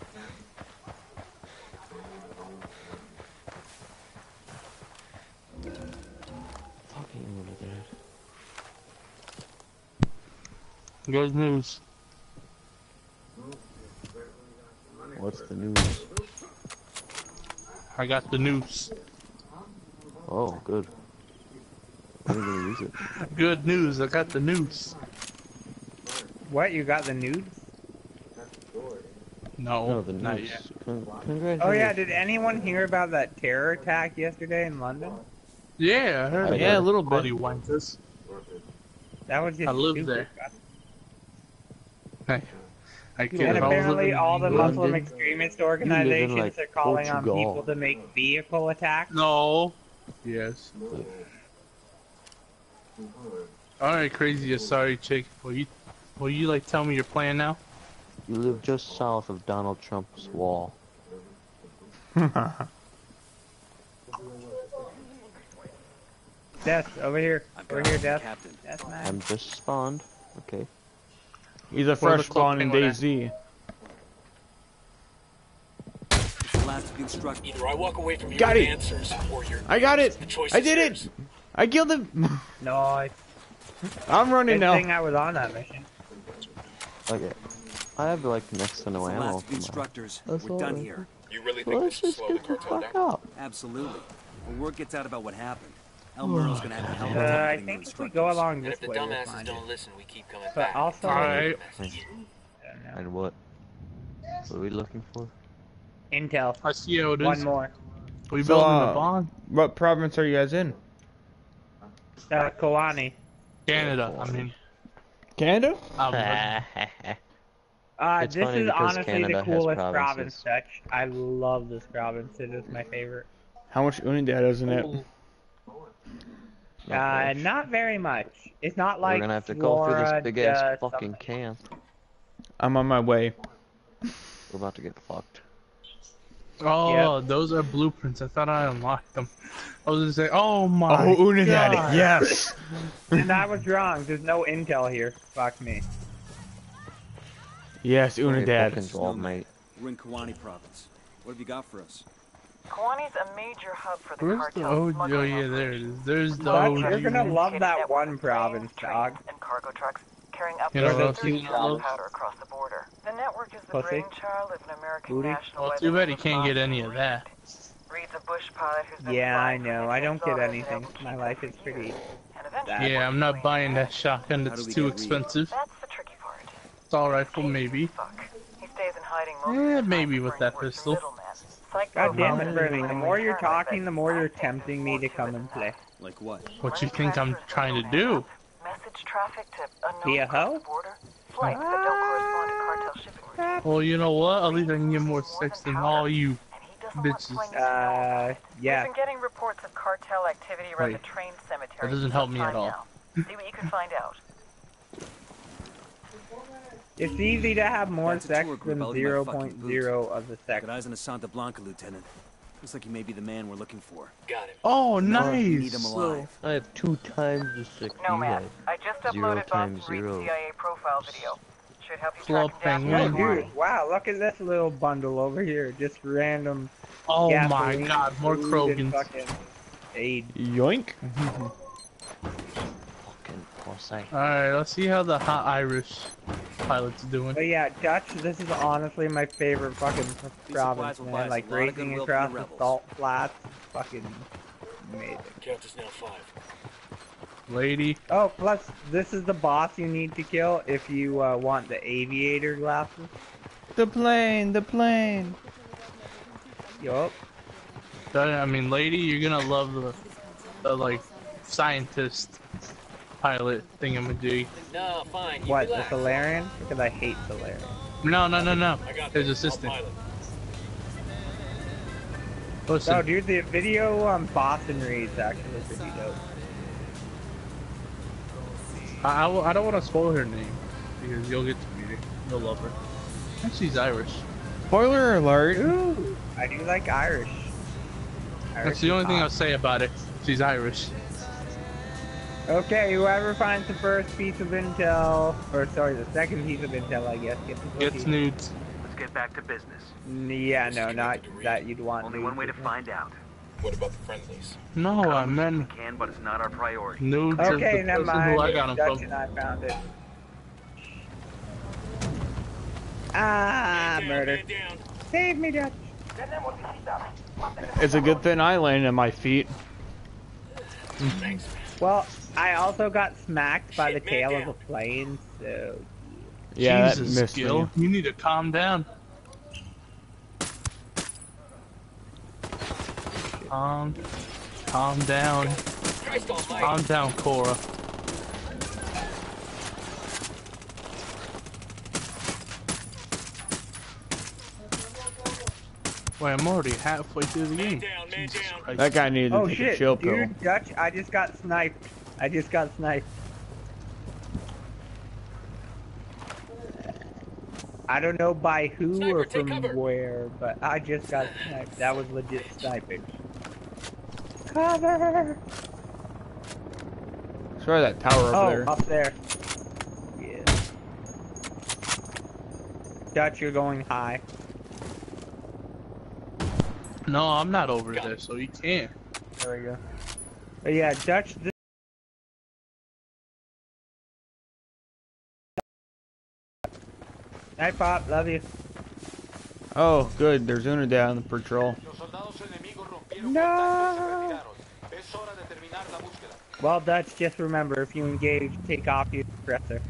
Fucking dude. Good news. What's the news? I got the news. Oh, good. How are you gonna use it? Good news, I got the news. What, you got the nudes? No, the not news. yet. Congratulations. Oh yeah, did anyone hear about that terror attack yesterday in London? Yeah, I heard Yeah, that. a little bit. Bloody wankers. That was just I live stupid. there. I And can't. apparently all the London. Muslim extremist You live organizations in, like, are calling on Portugal. people to make vehicle attacks. No. Yes. Alright, crazy. Sorry, chick. Will you like tell me your plan now? You live just south of Donald Trump's wall. Death, over here. Over here, Death. Captain. Death, man. I'm just spawned. Okay. He's a fresh spawn in DayZ. It's the last of the instructors. Either I walk away from your Got it. answers, or you're. I got it! The choice I is did yours. it! I killed him! No, I'm running good now. thing I was on that mission. Okay. I have like next to no It's the ammo. last of the for my- instructors. That's We're all done right. here. You really Well, think let's this will just slow the get the cartel fuck down? up. Absolutely. When word gets out about what happened, El Muro's gonna have a hell of a time I getting think the if we instructors. go along And this if the way, we'll dumbasses find don't it. listen, we keep coming But back. also, Alright. I don't know. And what? What are we looking for? Intel. I see how it is. One more. We So, building a bond. What province are you guys in? Kawani. Canada. I mean, Canada? It's This funny is because honestly Canada the has coolest provinces. province, Dutch. I love this province. It is my favorite. How much Unidad isn't it? Not very much. It's not like We're gonna have to go through this Florida, big ass something. fucking camp. I'm on my way. We're about to get fucked. oh, those are blueprints. I thought I unlocked them. I was gonna say, oh my Oh, Unidad, God. yes! And I was wrong. There's no intel here. Fuck me. Yes, Okay, Unidad. fucking job, mate. We're in Kawani province. What have you got for us? Kawani's a major hub for the Where's the cartel's OG? Oh smuggling yeah, there it operations. is. There's the Dutch, OG. you're gonna love that Network one of province, trains, dog. trains, and cargo trucks carrying up You to know what else 30 you tons of love? powder across the border. The network is the Pussy. brainchild of an American Booty. national Well, by too the bad name you of can't get Bob any of that. Reed's a bush pilot who's been Yeah, I flying for know. I don't get Minnesota and anything. able to My keep life up is for pretty years. And eventually, Yeah, I'm not buying that shotgun. How It's do we too get Reed? expensive. That's the tricky part. Assault rifle, maybe. Fuck. He stays in hiding most of Eh, the time, maybe with preferring that to work for pistol. middlemen. Psych God damn profiles it, and Bernie. The crime more you're return talking, the more you're methods. tempting me to More come it and than play. that. Like what? What you Money think I'm transfers trying to middlemen do? up, Message traffic to unknown Be a across hoe? the border. Flights that don't correspond to cartel shipping routes. Well, you know what? At least I can get more sex than all you And he doesn't want bitches. planes to know about it. Yeah. We've been getting reports of cartel activity around Wait. the train cemetery. That doesn't for help some me at time all. now. See what you can find out. It's easy to have more That's a sex tour group. than I'll leave my fucking 0.0 of the sex. Got eyes on a Santa Blanca, Lieutenant. Looks like he may be the man we're looking for. Got it. Oh, We need nice. him alive. I have 2 times the sick you Nomad, have. I just 0 uploaded times Boston Reed's 0. CIA profile video. Should help you Club track him down. Oh, Penguin. dude, wow, look at this little bundle over here. Just random Oh my gasoline, God, more food, and Krogans. fucking aid. Yoink. Fucking pussy. Alright, let's see how the hot Irish pilot's doing. But yeah, Dutch, this is honestly my favorite fucking province, will buy man. us Like, a lot of racing goodwill across from the the rebels. salt flats, fucking amazing. Count is now 5. Lady. Oh, plus, this is the boss you need to kill if you want the aviator glasses. The plane, the plane. Yup. I mean, lady, you're gonna love the like, scientist pilot thingamajig. No, fine. You What, the relax. Solarian? Because I hate Solarian. No. I got His this. assistant. I'll pilot. Listen, Oh, dude, the video on Boston Reed's actually pretty dope. I don't want to spoil her name because you'll get to meet her. You'll love her. And she's Irish. Spoiler alert. Ooh, I do like Irish. That's the only thing I'll say about it. She's Irish. Okay, whoever finds the first piece of intel, or sorry, the second piece of intel, I guess, gets Gets nudes. Let's get back to business. Yeah, no, not that you'd want. Only nudes, one way to isn't it? find out. What about the friendlies? No, I meant We can, but it's not our priority. nudes of Okay, the never person who I mind. got them Dutch from. and I found it. Ah, Man down, murder. man down. Save me, Dutch. It's a good thing I landed on my feet. Thanks. Well, I also got smacked by the Shit, man tail of down. a plane, so... Yeah, Jesus, that missed Gil, me. you need to calm down. Calm down. Christ almighty. Calm down, Cora. Wait, I'm already halfway through the Man game. down, man Jesus down. Christ. That guy needed to Oh take a shit, chill pill. dude, Dutch, I just got sniped. I just got sniped. I don't know by who Sniper, or take from cover. where, but I just got sniped. That was legit sniping. Cover! Sorry, that tower over there. Up there. Yeah. Dutch, you're going high. No, I'm not over there, so you can't. There we go. But yeah, Dutch. Night Pop, love you. Oh, good. There's Unidad on the patrol. No. Well, Dutch, just remember, if you engage, take off your suppressor.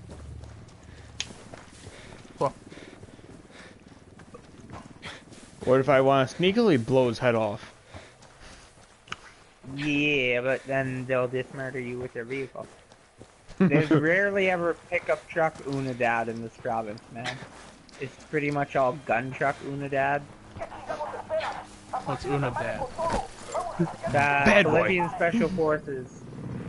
Well, What if I want to sneakily blow his head off? Yeah, but then they'll just murder you with their vehicle. There's rarely ever pickup truck Unidad in this province, man. It's pretty much all gun truck Unidad. what's Unidad? Bad boy. Bolivian Special Forces.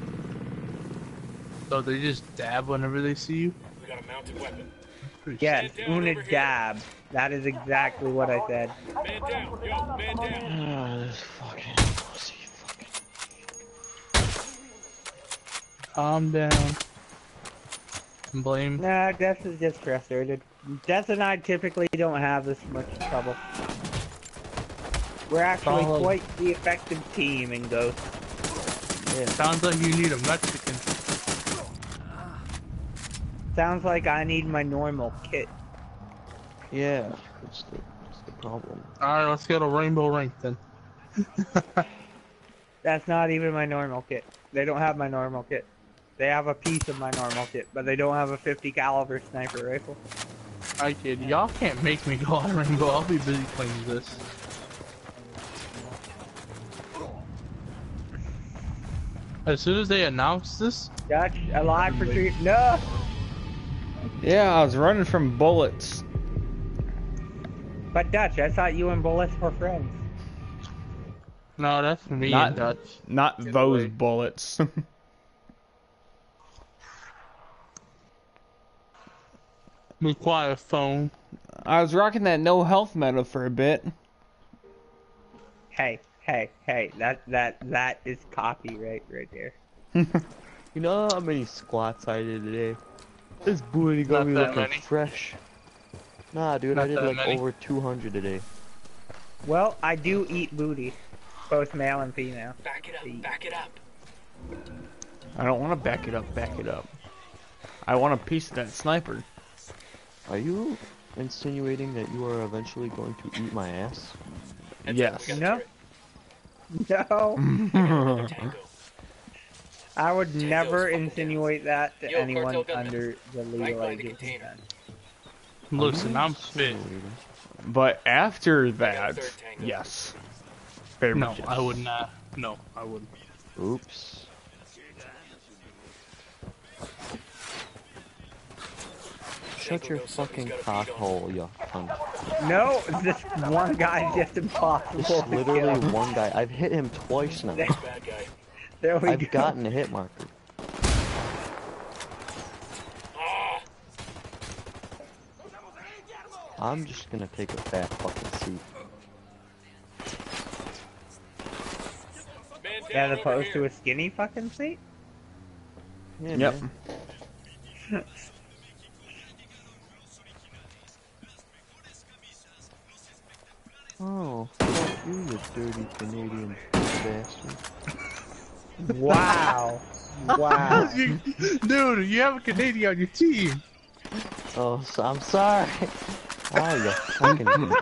So they just dab whenever they see you? We got a mounted weapon. Yes, Man down over here. Unidab. That is exactly what I said. Man down, yo, man down. This fucking pussy. Calm down. Blame. Nah, Death is just frustrated. Death and I typically don't have this much trouble. We're actually Follow. quite the effective team in Ghost. Sounds like you need a Mexican. Sounds like I need my normal kit. Yeah, that's the problem. Alright, let's get a rainbow rank then. That's not even my normal kit. They don't have my normal kit. They have a piece of my normal kit, but they don't have a 50 caliber sniper rifle. I kid. Y'all can't make me go on rainbow. I'll be busy playing this. As soon as they announce this, Dutch, alive retreat. No! Yeah, I was running from bullets. But Dutch, I thought you and Bullets were friends. no, that's me Not- and Dutch. Not Get those away. bullets. Be quiet, phone. I was rocking that no health meta for a bit. Hey, that is copyright right there. You know how many squats I did today? This booty got Not me that looking many. fresh. Nah, dude, Not I did that like many. over 200 today. Well, I do eat booty. both male and female. Back it up, back it up. I don't want to back it up, back it up. I want a piece of that sniper. Are you insinuating that you are eventually going to eat my ass? Yes. No. No. I would never insinuate that to anyone under the legal age of consent. Listen, I'm fit. But after that, yes. Very No, much yes. I would not. No, I wouldn't. Oops. Shut your fucking cock hole, you cunt. No, this one guy's just impossible. It's literally one guy. I've hit him twice now. There we I've go. gotten a hit marker. I'm just gonna take a fat fucking seat. As opposed to a skinny fucking seat? Yeah, yep. Man. Oh, fuck you, you dirty Canadian bastard. Wow. Wow. Dude, you have a Canadian on your team. Oh, so I'm sorry. Oh, you fucking...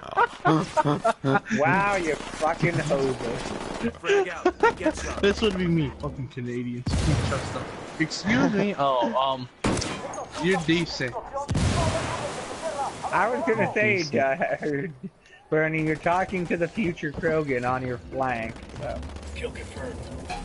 Wow, you fucking hoser. This would be me, fucking Canadians. Trust them. Excuse me. Oh, you're decent. I was gonna say, Bernie, you're talking to the future Krogan on your flank. So. Kill confirmed.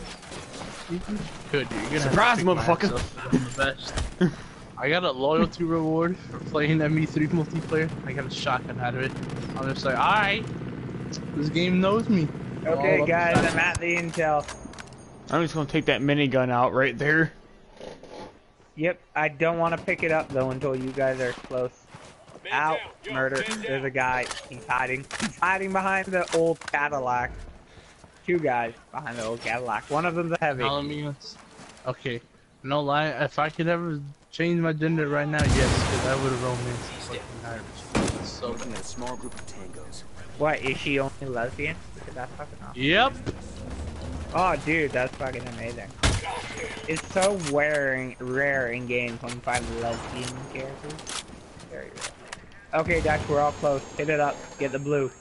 Good, you're gonna Surprise, have to pick motherfucker. myself. I'm the best. I got a loyalty reward for playing ME3 multiplayer. I got a shotgun out of it. I'm just like, alright, this game knows me. Okay, guys, I'm at the intel. I'm just gonna take that minigun out right there. Yep, I don't want to pick it up though until you guys are close. Out, murder. There's a guy. He's hiding. He's hiding behind the old Cadillac. Two guys behind the old Cadillac. One of them's a heavy. Okay, no lie. If I could ever change my gender right now, yes, because I would have romanced fucking Irish. So Looking at a small group of tangos. What, is she only lesbian? Because that's fucking awesome. Yep. Oh, dude, that's fucking amazing. It's so rare in games when you find lesbian characters. Very rare. Okay, Dutch, we're all close. Hit it up. Get the blue.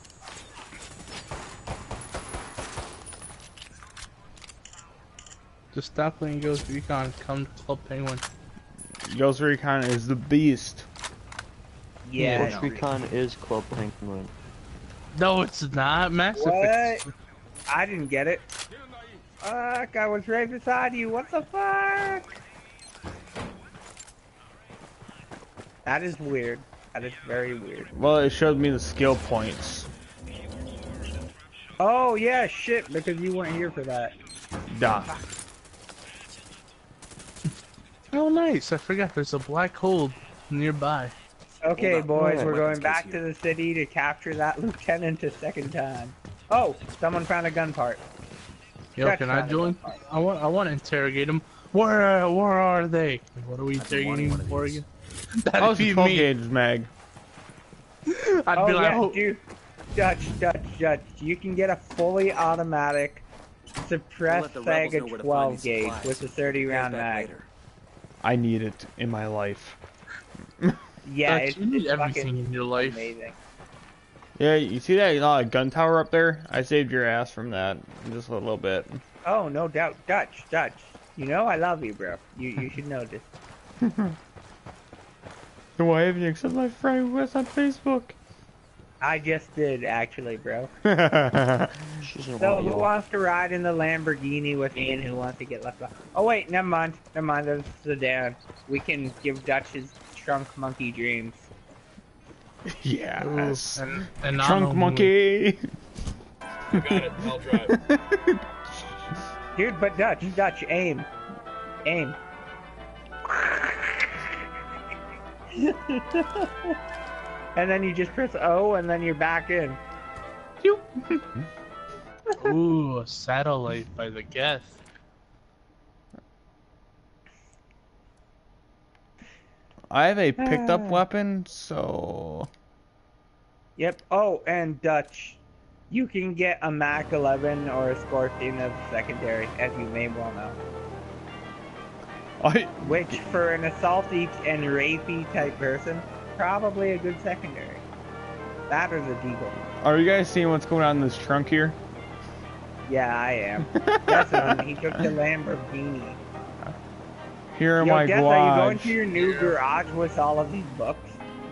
Just stop playing Ghost Recon. Come to Club Penguin. Ghost Recon is the beast. Yeah. Ghost Recon is Club Penguin. No, it's not. Mass Effect. What? I didn't get it. Fuck, I was right beside you. What the fuck? That is weird. That is very weird. Well, it showed me the skill points. Oh, yeah, shit, because you weren't here for that. Duh. Oh, nice. I forgot there's a black hole nearby. Okay, boys, Alright. we're going back to the city to capture that lieutenant a second time. Oh, someone found a gun part. Yo, Dutch can I found a join? gun part. I want to interrogate them. Where are they? What are we interrogating them for again? Oh, That'd it's be a 12 me. gauge mag. I'd Oh, be like, yeah, oh, dude. Dutch. You can get a fully automatic suppressed We'll let the rebels Sega know where to find 12 these gauge supplies. with a 30 round Get back mag. later. I need it in my life. Yeah, Dutch, it's, you need it's everything fucking in your life. amazing. Yeah, you see that gun tower up there? I saved your ass from that just a little bit. Oh, no doubt. Dutch. You know I love you, bro. You should know this. Why haven't you accepted my friend request on Facebook? I just did, actually, bro. She's in So, who Ohio. wants to ride in the Lamborghini with me and who wants to get left behind? Oh, wait, never mind. There's a sedan. We can give Dutch his trunk monkey dreams. Yes. And I Trunk know monkey. You got it. I'll drive. Dude, but Dutch, aim. And then you just press O and then you're back in. Ooh, a satellite by the guest. I have a picked up weapon, so Yep. Oh, and Dutch, You can get a Mac 11 or a Scorpion as secondary, as you may well know. Which, for an assaulty and rapey type person, probably a good secondary. That or the Deagle. Are you guys seeing what's going on in this trunk here? Yeah, I am. That's he took the Lamborghini. Here in Yo, my Jess, garage. are you going to your new garage with all of these books?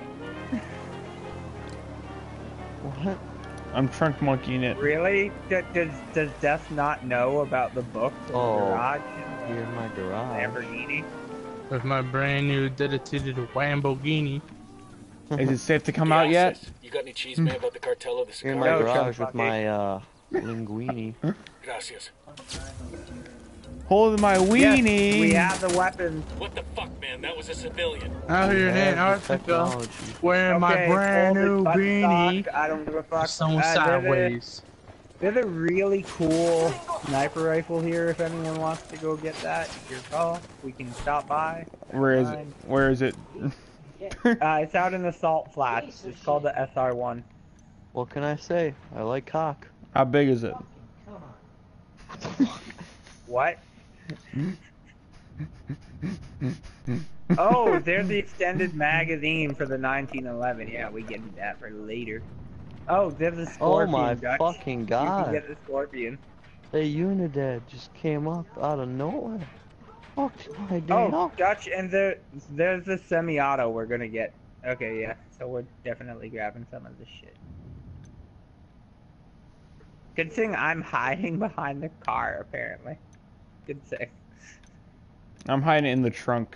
What? I'm trunk monkeying it. Really? Does Death not know about the books in the garage? Here in my garage. Lamborghini? With my brand new dedicated Lamborghini. Is it safe to come Yeah, out yet? sis, you got any cheese, man, about the cartel of the Here cigar? in my garage with my linguini. Gracias. Hold my weenie. Yes, we have the weapons. What the fuck, man? That was a civilian. Out here in Antarctica, wearing my Okay, brand hold new it, butt beanie. stock. I don't give a fuck. Someone sideways. There's a really cool sniper rifle here. If anyone wants to go get that, your call. We can stop by. Where is it? Where is it? It's out in the salt flats. It's called the SR1. What can I say? I like cock. How big is it? What? Oh, there's the extended magazine for the 1911. Yeah, we get that for later. Oh, there's a Scorpion. Oh my Dutch. fucking god. You can get the Scorpion. The Unidad just came up out of nowhere. Fucked my day Oh, up. Dutch, and there's the semi-auto we're gonna get. Okay, yeah. So we're definitely grabbing some of this shit. Good thing I'm hiding behind the car, apparently. Good thing. I'm hiding in the trunk.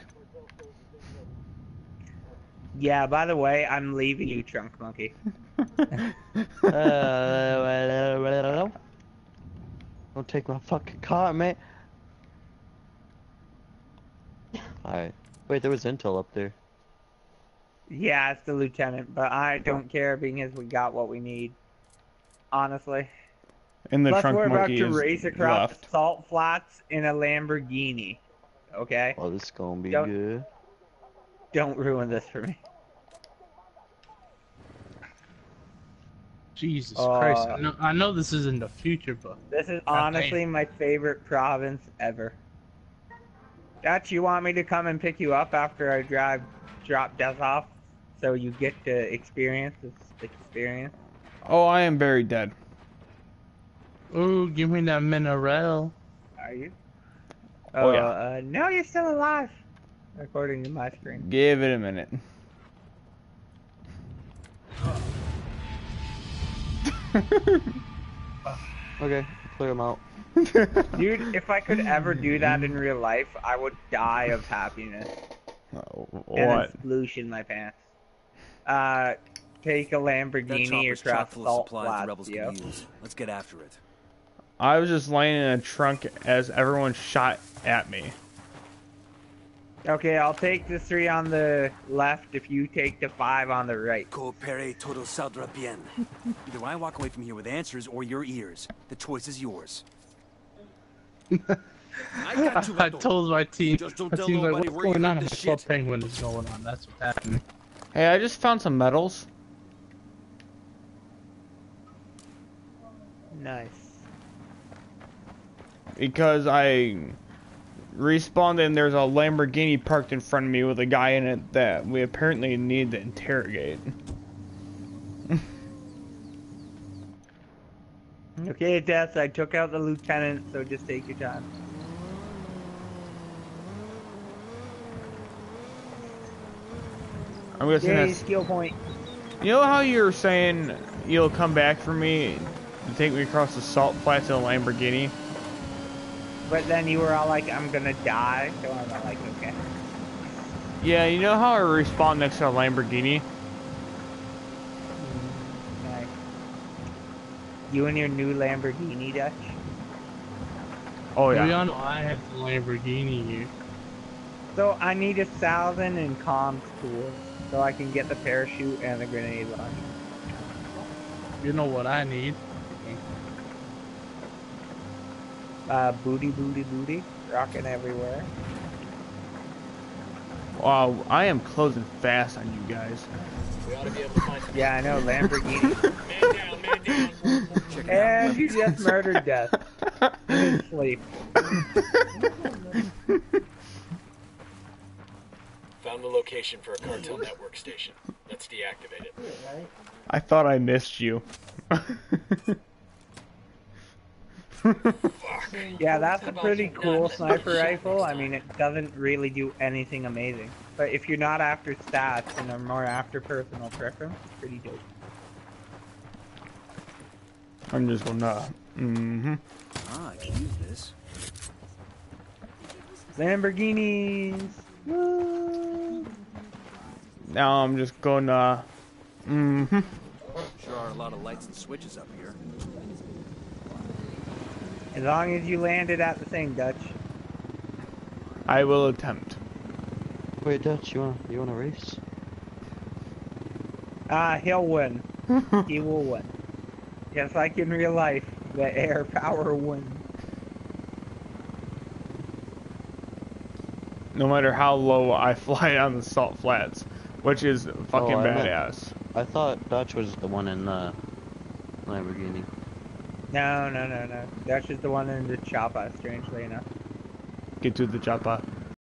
Yeah, by the way, I'm leaving you, Trunk Monkey. Don't take my fucking car, man. Alright. Wait, there was intel up there. Yeah, it's the lieutenant, but I don't care, being as we got what we need. Honestly. In the Plus, trunk we're about monkey to is race across left. salt flats in a Lamborghini. Okay? Oh, this is gonna be Don't- good. Don't ruin this for me. Jesus Christ. I know this is in the future, but... This is honestly my favorite province ever. Dutch, you want me to come and pick you up after I drop Death off, so you get to experience this experience? Oh, I am very dead. Ooh, give me that mineral. Are you? Oh, yeah. No, you're still alive, according to my screen. Give it a minute. Okay, clear them out. Dude, if I could ever do that in real life, I would die of happiness. And What? a sploosh in my pants. Take a That Lamborghini chopper's across chock full of salt supplies the flats, rebels yo. can use. Let's get after it. I was just laying in a trunk as everyone shot at me. Okay, I'll take the 3 on the left if you take the 5 on the right. Coopere todo saldrá bien. Either I walk away from here with answers or your ears. The choice is yours. I told my team, Just don't my tell team's like, nobody what's where you going on? heard I this thought shit. Penguin is going on. That's what's happening. Hey, I just found some medals. Nice. Because I respawned and there's a Lamborghini parked in front of me with a guy in it that we apparently need to interrogate. Okay, Death, I took out the lieutenant, so just take your time. I'm guessing Yay, that's... skill point. You know how you were saying you'll come back for me to take me across the salt flats in a Lamborghini? But then you were all like, I'm gonna die, so I'm like, okay. Yeah, you know how I respawned next to a Lamborghini? Nice. You and your new Lamborghini, Dutch? Oh To be yeah. honest, I have the Lamborghini here. So I need 1,000 in comms tools, so I can get the parachute and the grenade launcher. You know what I need? Booty, booty, booty, rocking everywhere. Wow, I am closing fast on you guys. We ought to be able to find some. Yeah, I know, Lamborghini. Man down, man down. Check it out. And you just murdered Death in his sleep. Found the location for a cartel network station. Let's deactivate it. I thought I missed you. Yeah, that's a pretty cool sniper rifle. I mean, it doesn't really do anything amazing. But if you're not after stats and are more after personal preference, it's pretty dope. I'm just gonna... Ah, I can use this. Lamborghinis! Woo! Now I'm just gonna... Sure are a lot of lights and switches up here. As long as you land it at the thing, Dutch. I will attempt. Wait, Dutch, you wanna race? He'll win. He will win. Just like in real life, the air power wins. No matter how low I fly on the salt flats, which is fucking badass. I thought Dutch was the one in the Lamborghini. No. Dutch is the one in the chopper, strangely enough. Get to the chopper.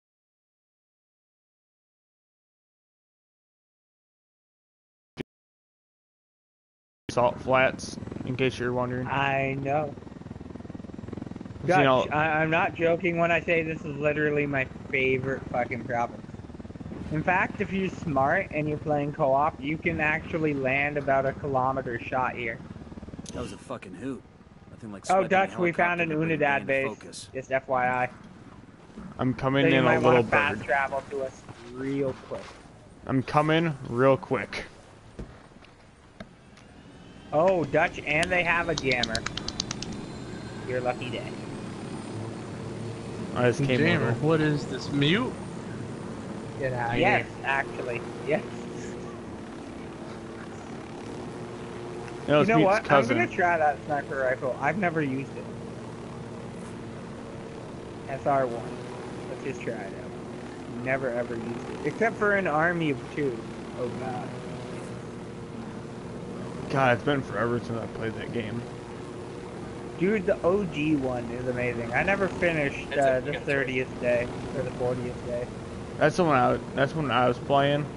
Salt flats, in case you're wondering. I know. You Dutch, know, I'm not joking when I say this is literally my favorite fucking province. In fact, if you're smart and you're playing co-op, you can actually land about a kilometer shot here. That was a fucking hoot. Nothing like Oh, swiping a Dutch, we found an helicopter to bring Unidad the base. focus. Just FYI. I'm coming So you in might a little want to fast bird. travel to us real quick. I'm coming real quick. Oh, Dutch, and they have a jammer. Your lucky day. I just came Jammer, over. what is this? Mute? Get out of Yes, here. actually. Yes. No, You know Pete's what? cousin. I'm gonna try that sniper rifle. I've never used it. SR1. Let's just try it out. Never ever used it. Except for an army of 2. Oh god. God, it's been forever since I played that game. Dude, the OG one is amazing. I never finished the 30th day or the 40th day. That's the one. That's when I was playing.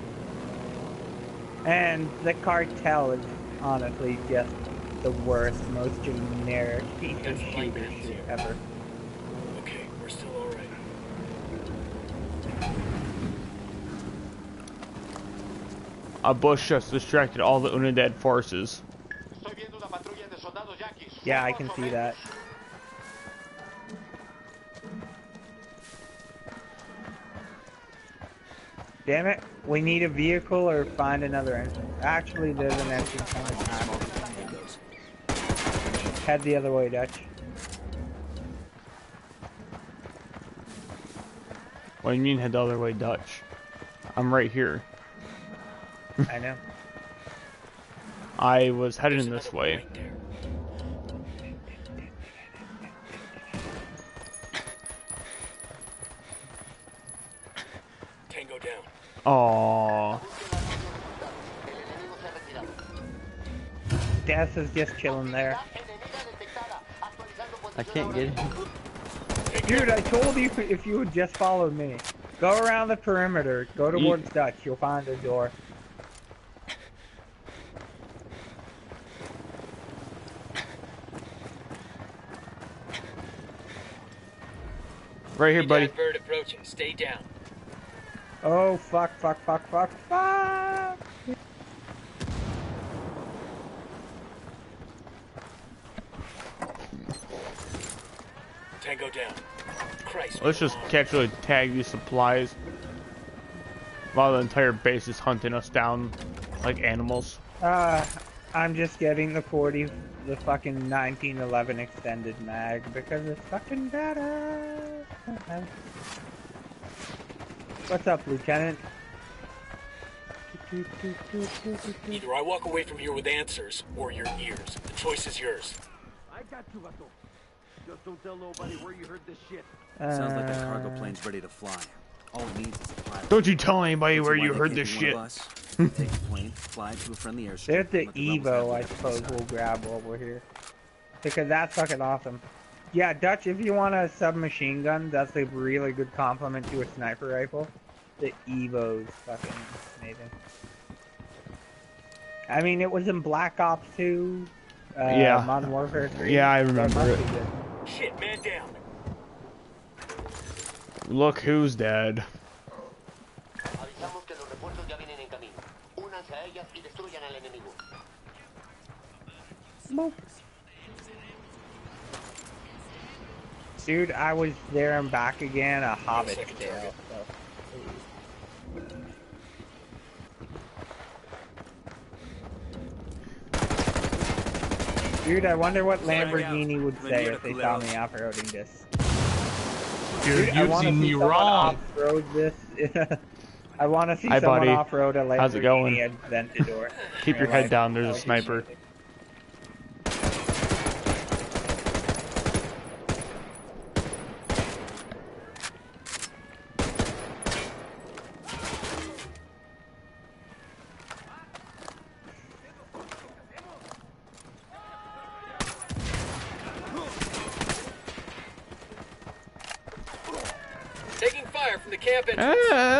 And the cartel is honestly just the worst, most generic piece of shooter shit ever. Okay, we're still alright. A bush just distracted all the Unidad forces. Yeah, I can see that. Damn it, we need a vehicle or find another entrance. Actually, there's an entrance on the map. Head the other way, Dutch. What do you mean head the other way, Dutch? I'm right here. I know. I was heading this way. Tango down. Aww. Death is just chilling there. I can't get it. Dude, I told you if you would just follow me. Go around the perimeter, go towards Dutch, you'll find a door. Right here, buddy. Bird approaching. Stay down. Oh, fuck. Tango down. Christ. Let's just casually tag these supplies while the entire base is hunting us down like animals. I'm just getting the fucking 1911 extended mag because it's fucking better. What's up, Lieutenant? Either I walk away from here with answers, or your ears. The choice is yours. I got you, Vato. Just don't tell nobody where you heard this shit. Sounds like that cargo plane's ready to fly. All it needs is a pilot. Don't you tell anybody where you heard this shit. Take the plane, fly to a friendly airstrip. There's the let rebels have Evo, I whatever suppose they we'll grab while we're here. Because that's fucking awesome. Yeah, Dutch, if you want a submachine gun, that's a really good complement to a sniper rifle. The Evo's fucking amazing. I mean, it was in Black Ops 2, Yeah. Modern Warfare 3. Yeah, I remember it. Shit, man down. Look who's dead. Avisamos que los refuerzos ya vienen en camino. Únanse a ellas y destruyan al enemigo. Dude, I was there and back again, a Hobbit tale. So. Dude, I wonder what Lamborghini would say if they saw me off-roading this. You're I want to using see me someone wrong. off-road this. I want to see Hi, someone buddy. off-road a How's it going? Lamborghini Aventador. Keep your head down, there's a sniper. Taking fire from the camp entrance.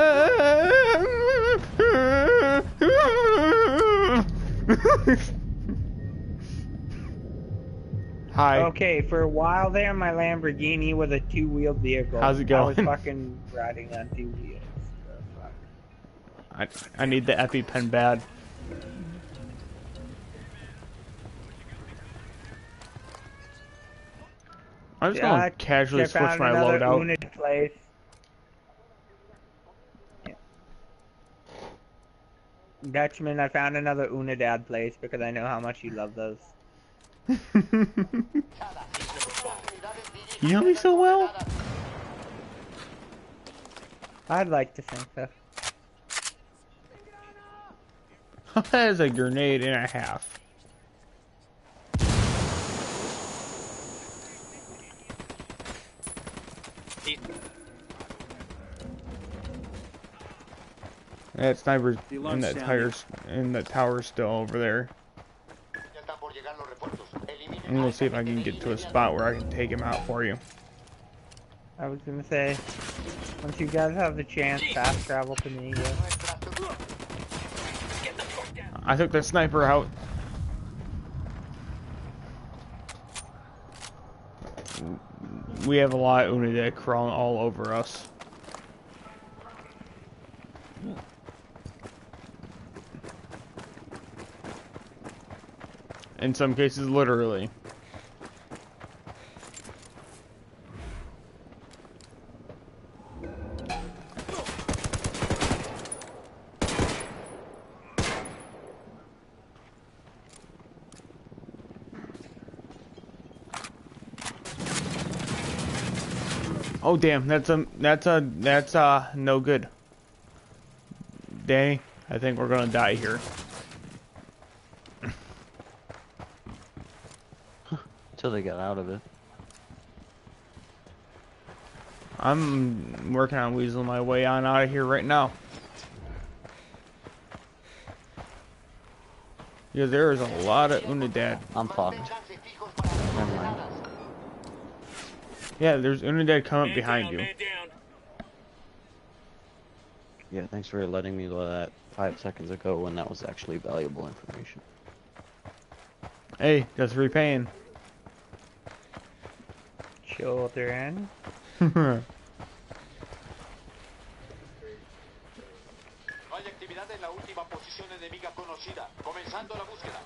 Hi. Okay, for a while there, my Lamborghini was a two-wheeled vehicle. How's it I was going? fucking riding on two wheels. So fuck. I need the EpiPen bad. I'm just gonna casually Check switch out my another loadout. Unit place. Yeah. Dutchman, I found another Unidad place because I know how much you love those. You know me so well? I'd like to think so. That is a grenade and a half. That sniper's in that tower still over there. I'm gonna see if I can get to a spot where I can take him out for you. I was gonna say, once you guys have the chance, fast travel to me. Yeah. I took the sniper out. We have a lot of Unidad crawling all over us. In some cases, literally. Oh damn, that's no good. Danny, I think we're gonna die here. Till they got out of it. I'm working on weaseling my way on out of here right now. Yeah, there is a lot of Unidad. I'm fucked. Never mind. Yeah, there's Unidad coming behind you. Yeah, thanks for letting me know that 5 seconds ago when that was actually valuable information. Hey, just repaying. Children. No hay actividad en la última posición enemiga conocida. Comenzando la búsqueda.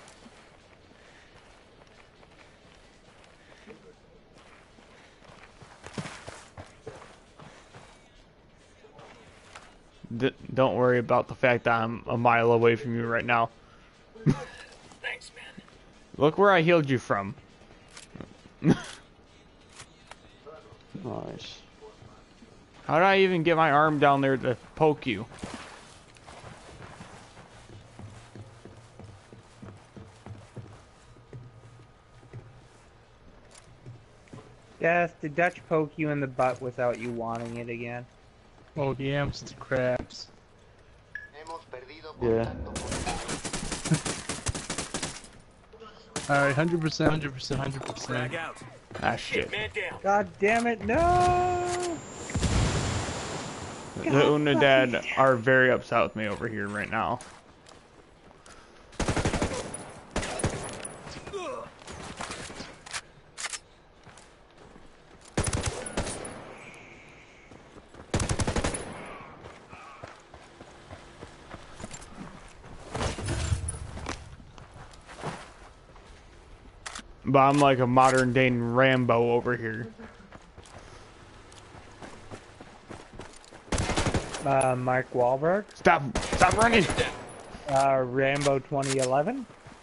Don't worry about the fact that I'm a mile away from you right now. Thanks, man. Look where I healed you from. Nice. How did I even get my arm down there to poke you? Yes, the Dutch poke you in the butt without you wanting it again. Oh, the amps, the crabs. Yeah. Alright, 100%, 100%, 100%. Frag out. Ah, shit. Man down. God damn it, no! The Unidad are very upset with me over here right now. But I'm like a modern day Rambo over here. Mark Wahlberg. Stop running! Rambo 2011.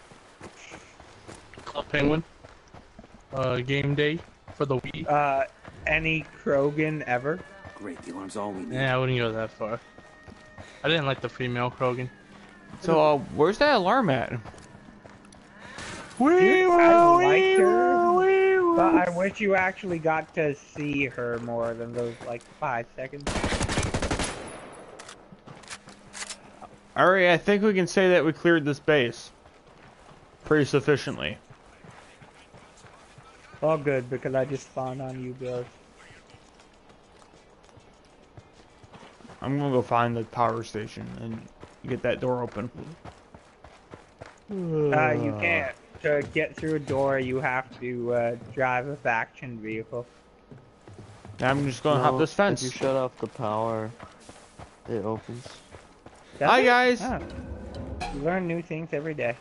Club Penguin. Game day for the Wii. Any Krogan ever. Great, the alarm's all we need. Yeah, I wouldn't go that far. I didn't like the female Krogan. So, where's that alarm at? Dude, I liked her, but I wish you actually got to see her more than those like 5 seconds. Alright, I think we can say that we cleared this base pretty sufficiently. All good, because I just spawned on you, bro. I'm gonna go find the power station and get that door open. You can't. To get through a door, you have to drive a faction vehicle. I'm just gonna hop this fence. If you shut off the power, it opens. Hi guys! Oh. You learn new things every day.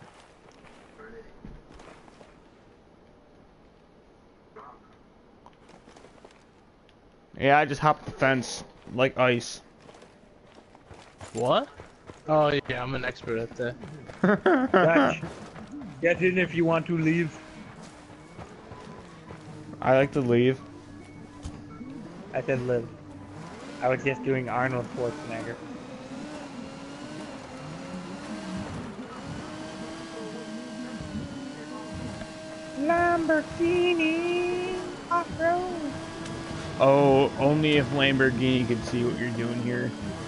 Yeah, I just hopped the fence like ice. What? Oh yeah, I'm an expert at that. Dutch, get in if you want to leave. I like to leave. I said live. I was just doing Arnold Schwarzenegger. Lamborghini off-road. Oh, only if Lamborghini could see what you're doing here.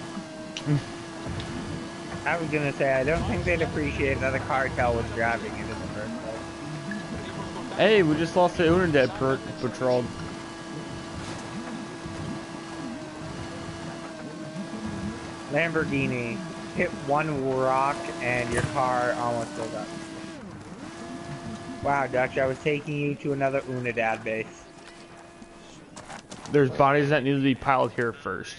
I was gonna say, I don't think they'd appreciate that a cartel was driving it in the first place. Hey, we just lost the Unidad patrol. Lamborghini, hit one rock and your car almost goes up. Wow, Dutch, I was taking you to another Unidad base. There's bodies that need to be piled here first.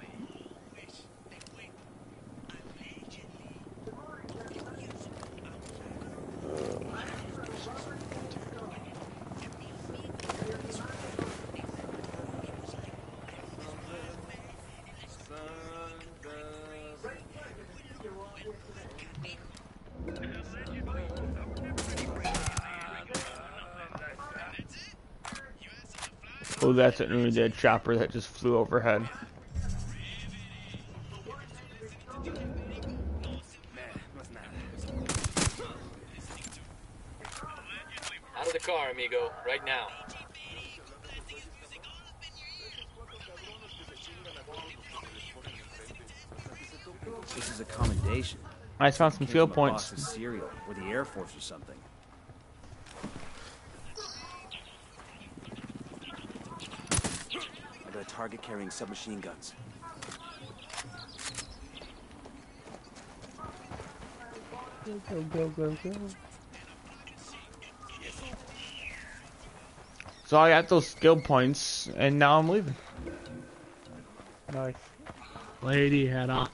Oh, that's an Unidad chopper that just flew overhead. Out of the car, amigo, right now. This is a commendation. I just found some field points. Box of cereal, or the Air Force or something. I got a target carrying submachine guns. Go, go, go, go. So I got those skill points, and now I'm leaving. Nice. Lady, head on.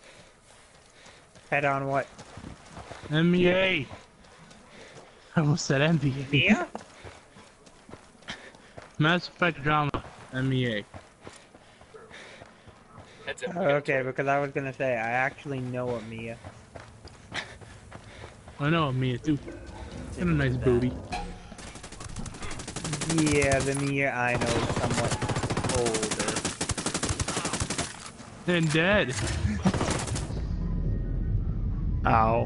Head on what? MEA. I almost said NBA. Mia? Mass Effect drama. MEA. Heads up. Okay, because I was gonna say, I actually know a Mia. I know a Mia too. Got a nice booty. Yeah, the Mia I know is somewhat older. And dead. Ow.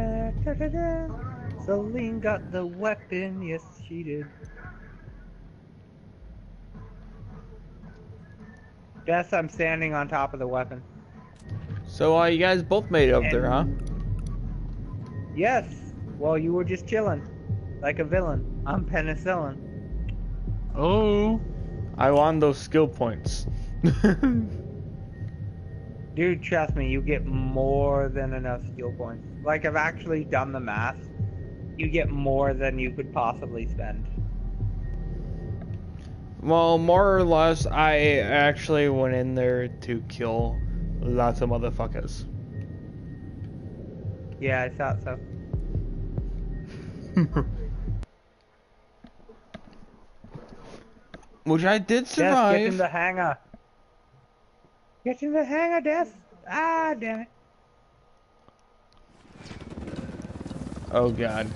Celine got the weapon, yes she did. Yes, I'm standing on top of the weapon. So you guys both made it up there, huh? Yes. Well, you were just chilling. Like a villain. I'm penicillin. Oh. I want those skill points. Dude, trust me, you get more than enough skill points. Like, I've actually done the math. You get more than you could possibly spend. Well, more or less, I actually went in there to kill lots of motherfuckers. Yeah, I thought so. Which I did Des, survive. get in the hangar. Get in the hangar, Des. Ah, damn it. Oh god.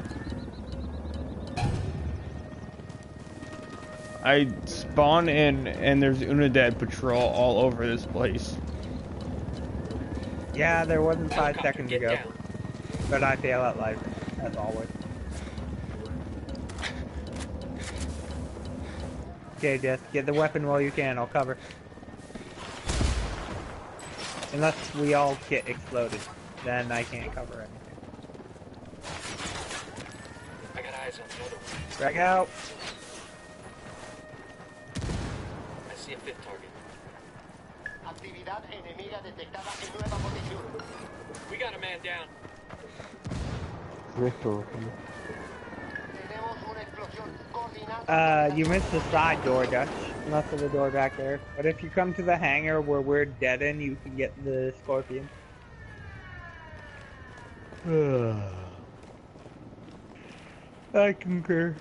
I spawn in and there's Unidad patrol all over this place. Yeah, there wasn't 5 seconds ago. But I fail at life, as always. Okay, Des, get the weapon while you can. I'll cover. Unless we all get exploded. Then I can't cover anything. I got eyes on the other one. Frag out. I see a fifth target. Actividad enemiga detectada en nueva posición. We got a man down. Tenemos una explosión coordinada. You missed the side door, Dutch. Unless there's a door back there. But if you come to the hangar where we're dead in, you can get the scorpion. I concur.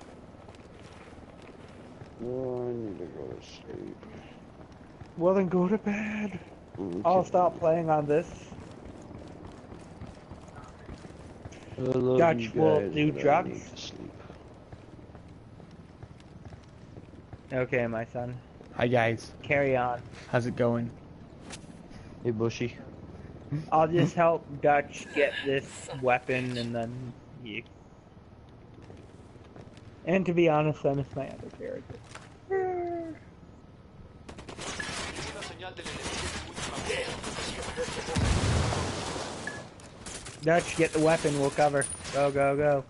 Oh, I need to go to sleep. Well, then go to bed. I'll stop playing on this. Dutch will do drugs. Okay, my son. Hi guys. Carry on. How's it going? Hey, Bushy. I'll just help Dutch get this weapon and then you. And to be honest, I miss my other character. Dutch, get the weapon, we'll cover. Go, go, go.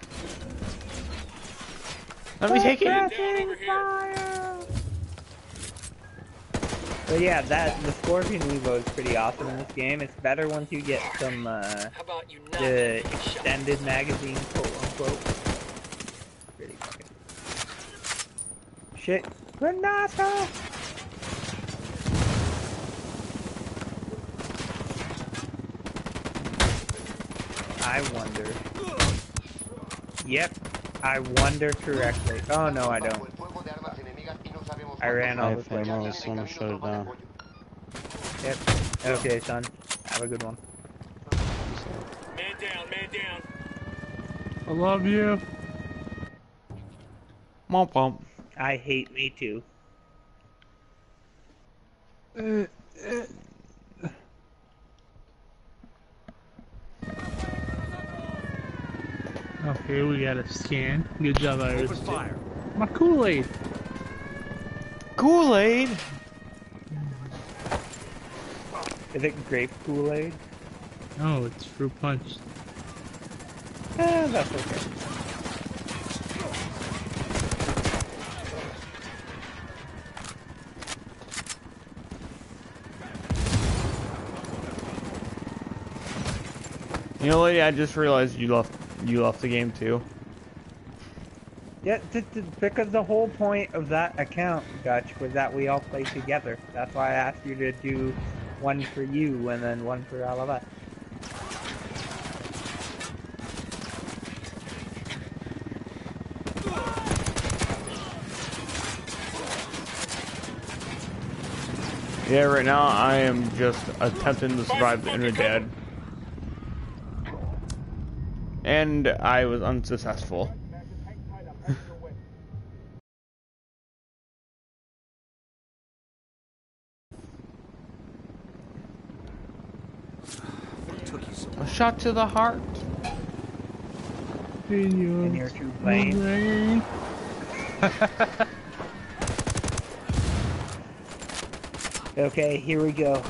Let me take it. But yeah, the Scorpion Evo is pretty awesome in this game. It's better once you get some, the extended magazine, quote unquote. Pretty fucking. Shit. Granata! I wonder. Yep, I wonder correctly. Oh no, I don't. I ran all the way. I want to shut it down. Yep. Okay, son. Have a good one. Man down, man down. I love you. Womp womp. I hate me too. Okay, we got a scan. Good job, Iris. My Kool-Aid. Kool-Aid? Is it grape Kool-Aid? No, it's fruit punch. That's okay. You know, lady, I just realized you left the game too. Yeah, because the whole point of that account, Dutch, was that we all play together. That's why I asked you to do one for you and then one for all of us. Yeah, right now I am just attempting to survive the Unidad. And I was unsuccessful. A shot to the heart. In your two planes. Okay, here we go.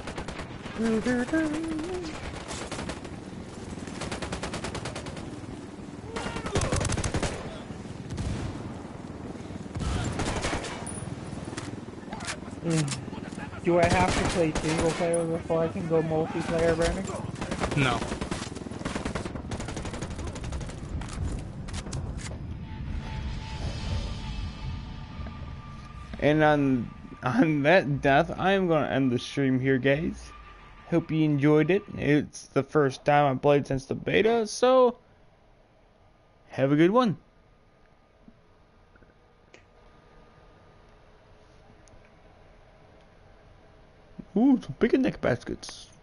Do I have to play single player before I can go multiplayer, Brandon? No. And on that death, I am gonna end the stream here, guys. Hope you enjoyed it. It's the first time I played since the beta, so have a good one. Ooh, some picnic baskets.